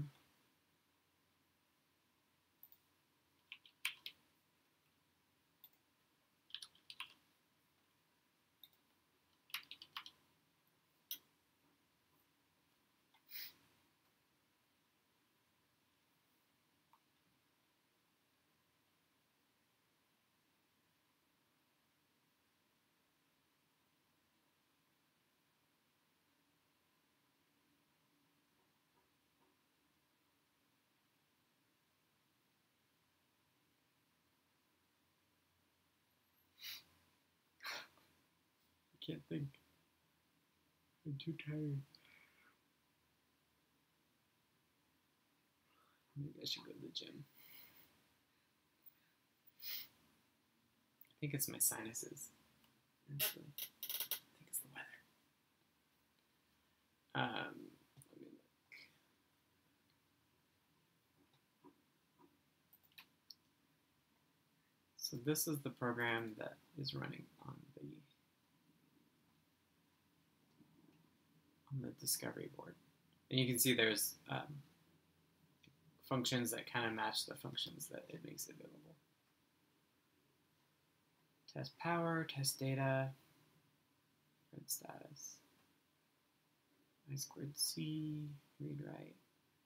I can't think. I'm too tired. Maybe I should go to the gym. I think it's my sinuses. Actually, I think it's the weather. Um, let me look. So this is the program that is running on the on the discovery board, and you can see there's um, functions that kind of match the functions that it makes available. Test power, test data, print status, I squared C, read write.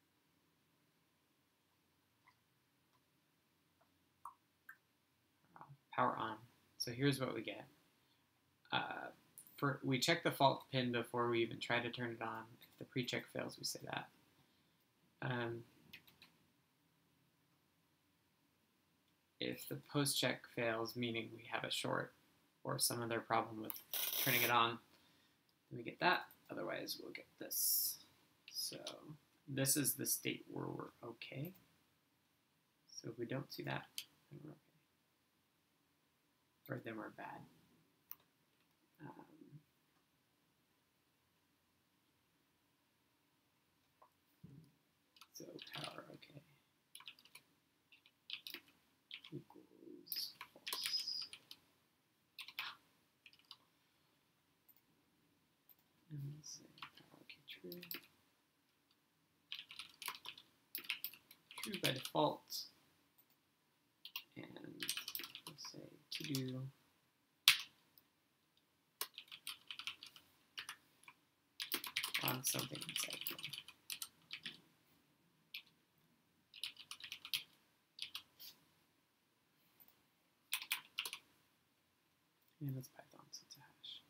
Power on. So here's what we get. Uh, for, we check the fault pin before we even try to turn it on. If the pre-check fails, we say that. Um, if the post-check fails, meaning we have a short or some other problem with turning it on, then we get that. Otherwise, we'll get this. So this is the state where we're okay. So if we don't see that, then we're okay. Or then we're bad. Um, so power okay equals false. And we'll say power okay true. True by default. And we'll say to do on something inside them. And it's Python, so it's a hash.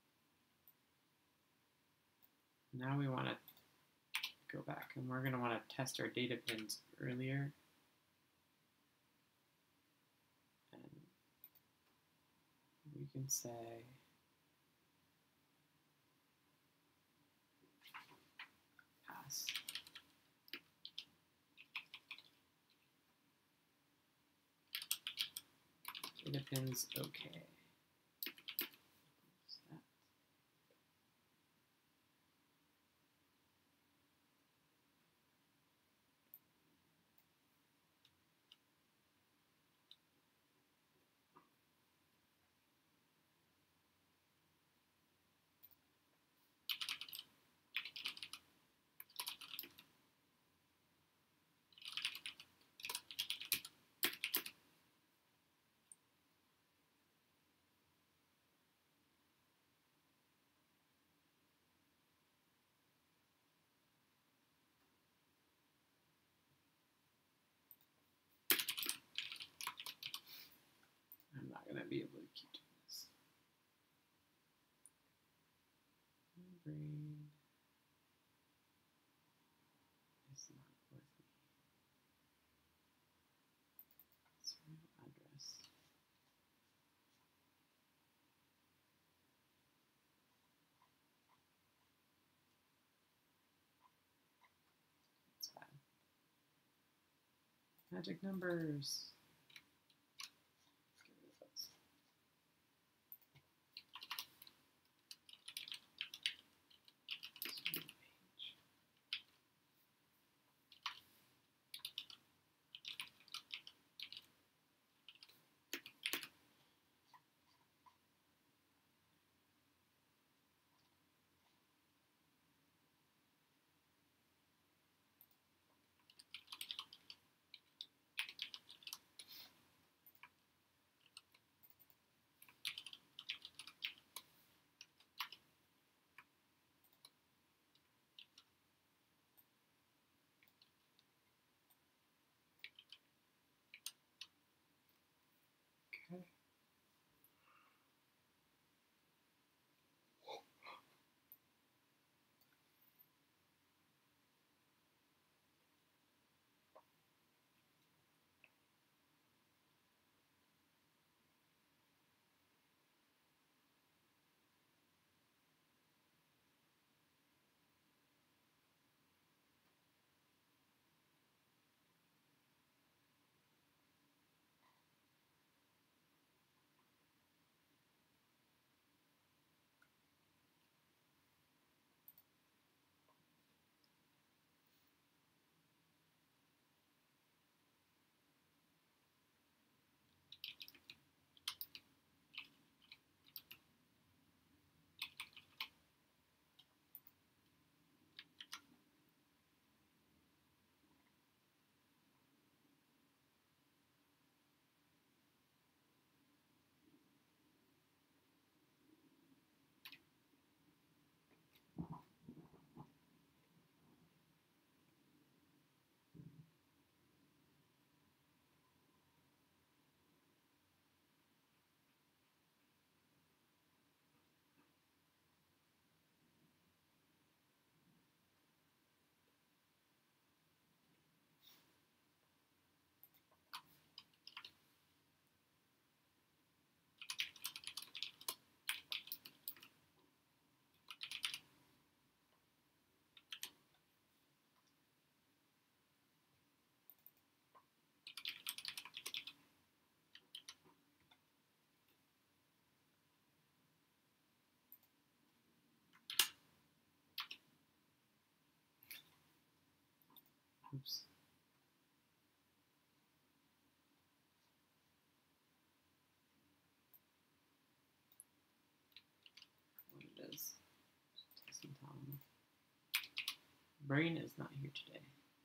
Now we want to go back, and we're going to want to test our data pins earlier. And we can say pass. Data pins okay. I'm not going to be able to keep doing this. My brain is not with me. Magic numbers. Get rid of those. Okay. Oops. What it is. Take some time. Brain is not here today.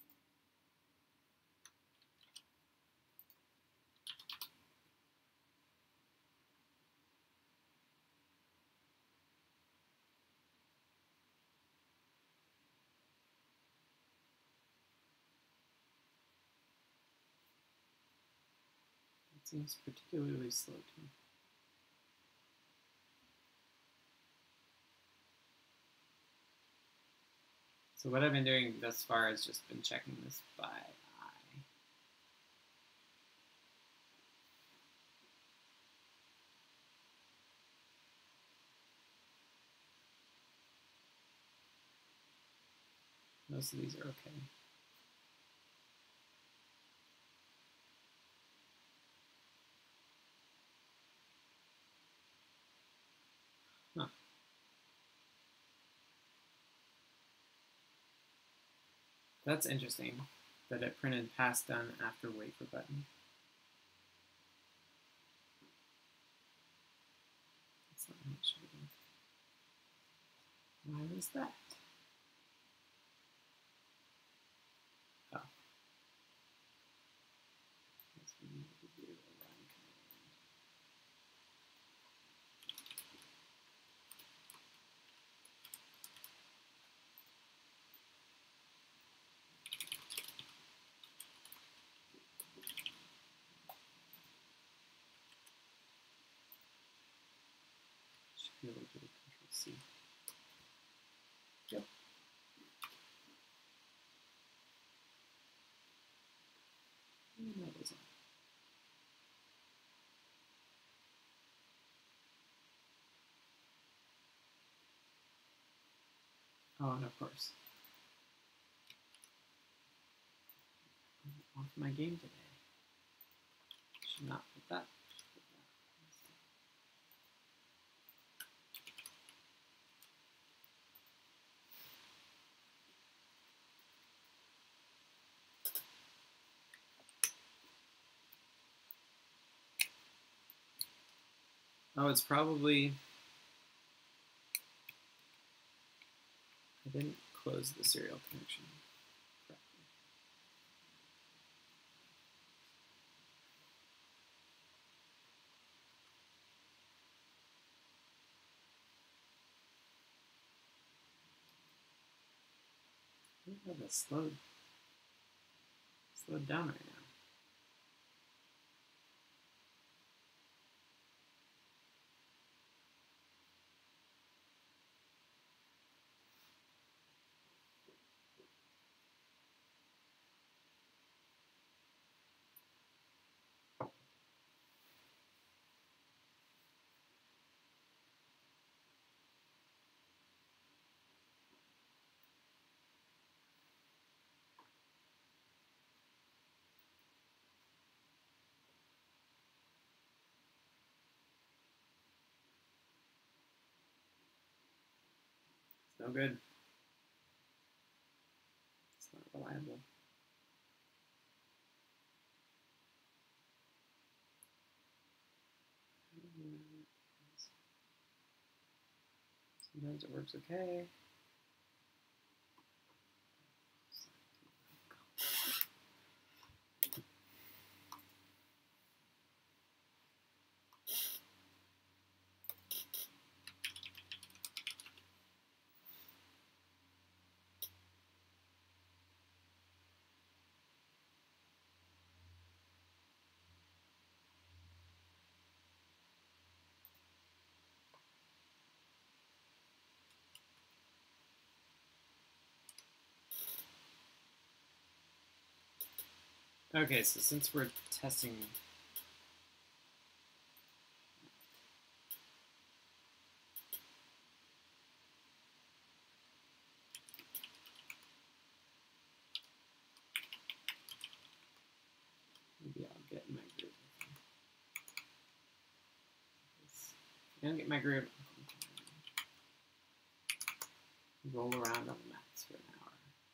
It seems particularly slow to me. So what I've been doing thus far is just been checking this by eye. Most of these are okay. Huh. That's interesting that it printed pass done after wait for button. That's not how it should have been. Why was that? Oh. Guess we need to do a run command. Should be able to do control C. Yep. And that was on. Oh, and of course. off my game today. Should not put that. Oh, it's probably, I didn't close the serial connection correctly. I think that slowed, slowed down right now. It's no good. It's not reliable. Sometimes it works okay. Okay, so since we're testing maybe I'll get in my groove. I don't get my groove. Roll around on the mats for an hour.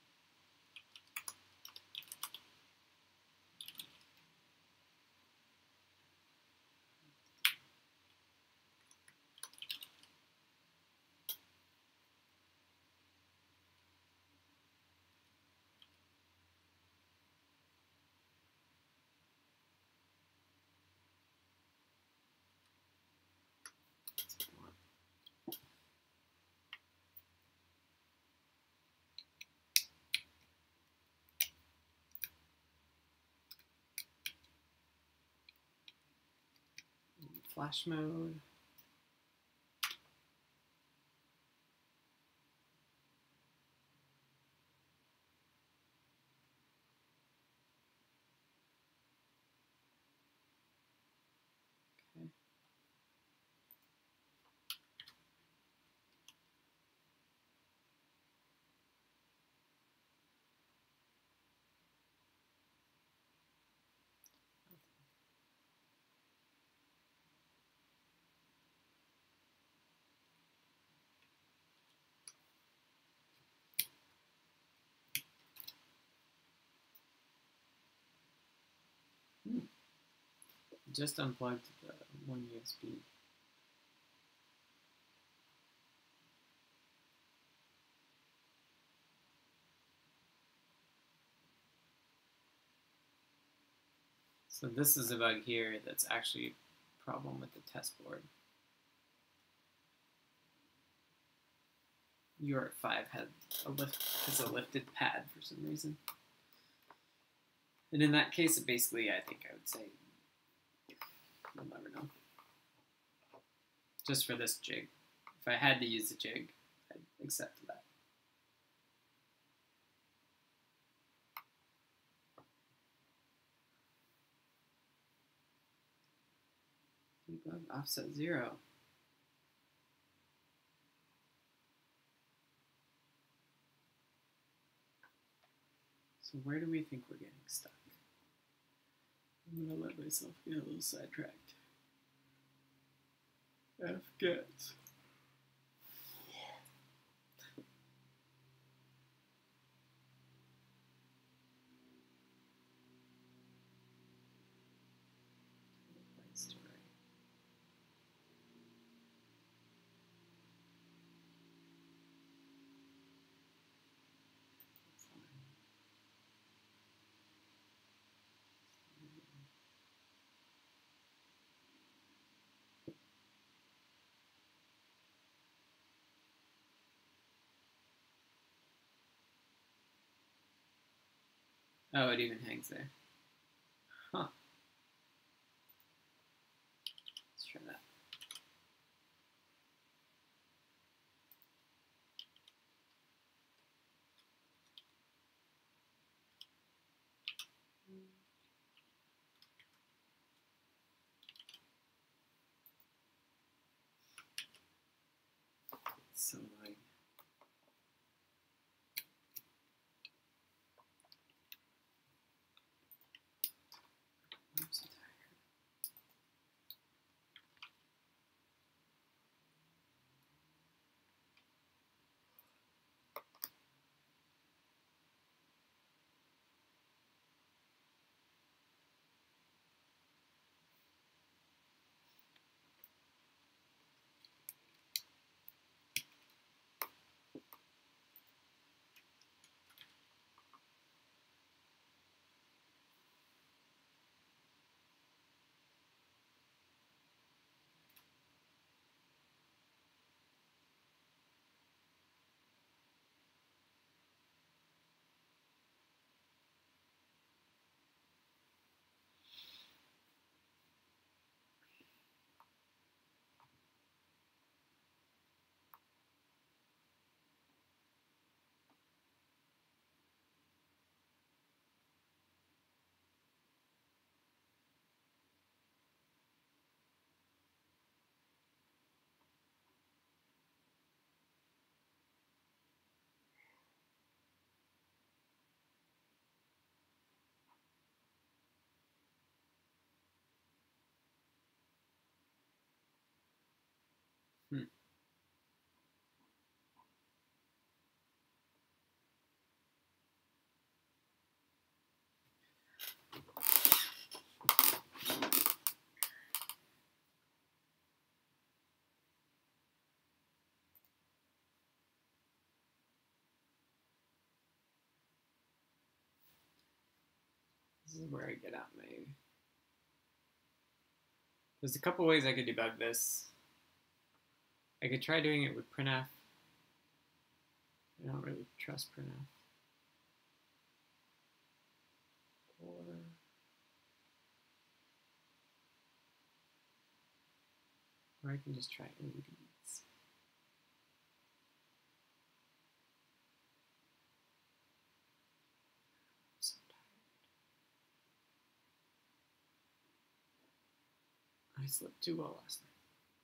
Flash mode. Okay. Hmm. Just unplugged the one U S B. So this is a bug here that's actually a problem with the test board. U A R T five had a lift has a lifted pad for some reason. And in that case, it basically, I think I would say, we'll never know. Just for this jig. If I had to use the jig, I'd accept that. Debug offset zero. So where do we think we're getting stuck? I'm gonna let myself get a little sidetracked. F gets. Oh, it even hangs there. Huh. Let's try that. So annoying. I'm so tired. Hmm. This is where I get out my... There's a couple ways I could debug this. I could try doing it with printf. I don't really trust printf. Or... Or I can just try L E Ds. I'm so tired. I slept too well last night.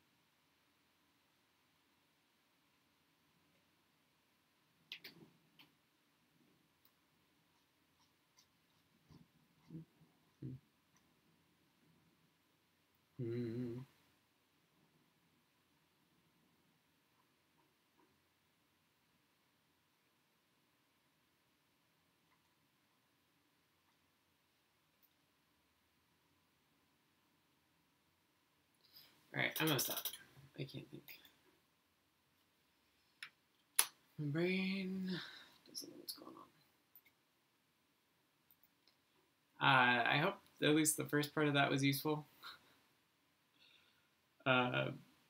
Mm-hmm. Alright, I'm gonna stop. I can't think. My brain doesn't know what's going on. Uh, I hope at least the first part of that was useful. Uh,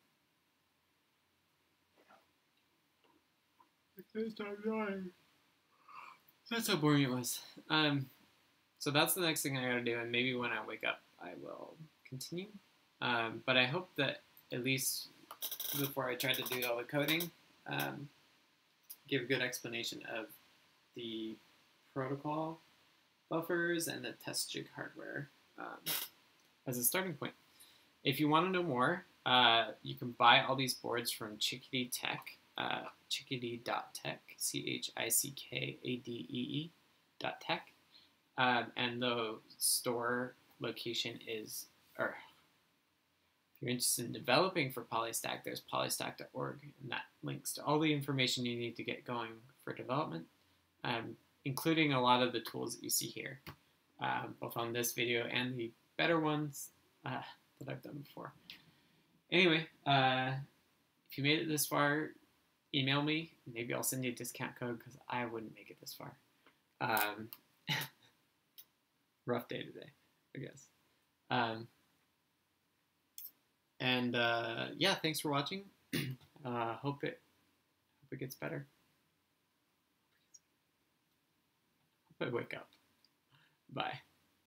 That's how boring it was. Um, so that's the next thing I gotta do, and maybe when I wake up, I will continue. Um, but I hope that at least before I try to do all the coding, um, give a good explanation of the protocol buffers and the test jig hardware um, as a starting point. If you want to know more, uh, you can buy all these boards from Chickadee Tech, uh, chickadee dot tech, C H I C K A D E E dot tech, um, and they'll store location is, or if you're interested in developing for Polystack, there's polystack dot org, and that links to all the information you need to get going for development, um, including a lot of the tools that you see here, um, both on this video and the better ones uh, that I've done before. Anyway, uh, if you made it this far, email me. Maybe I'll send you a discount code because I wouldn't make it this far. Um, rough day today, I guess. Um, and uh, yeah, thanks for watching. uh, hope it hope it gets better. Hope I wake up. Bye.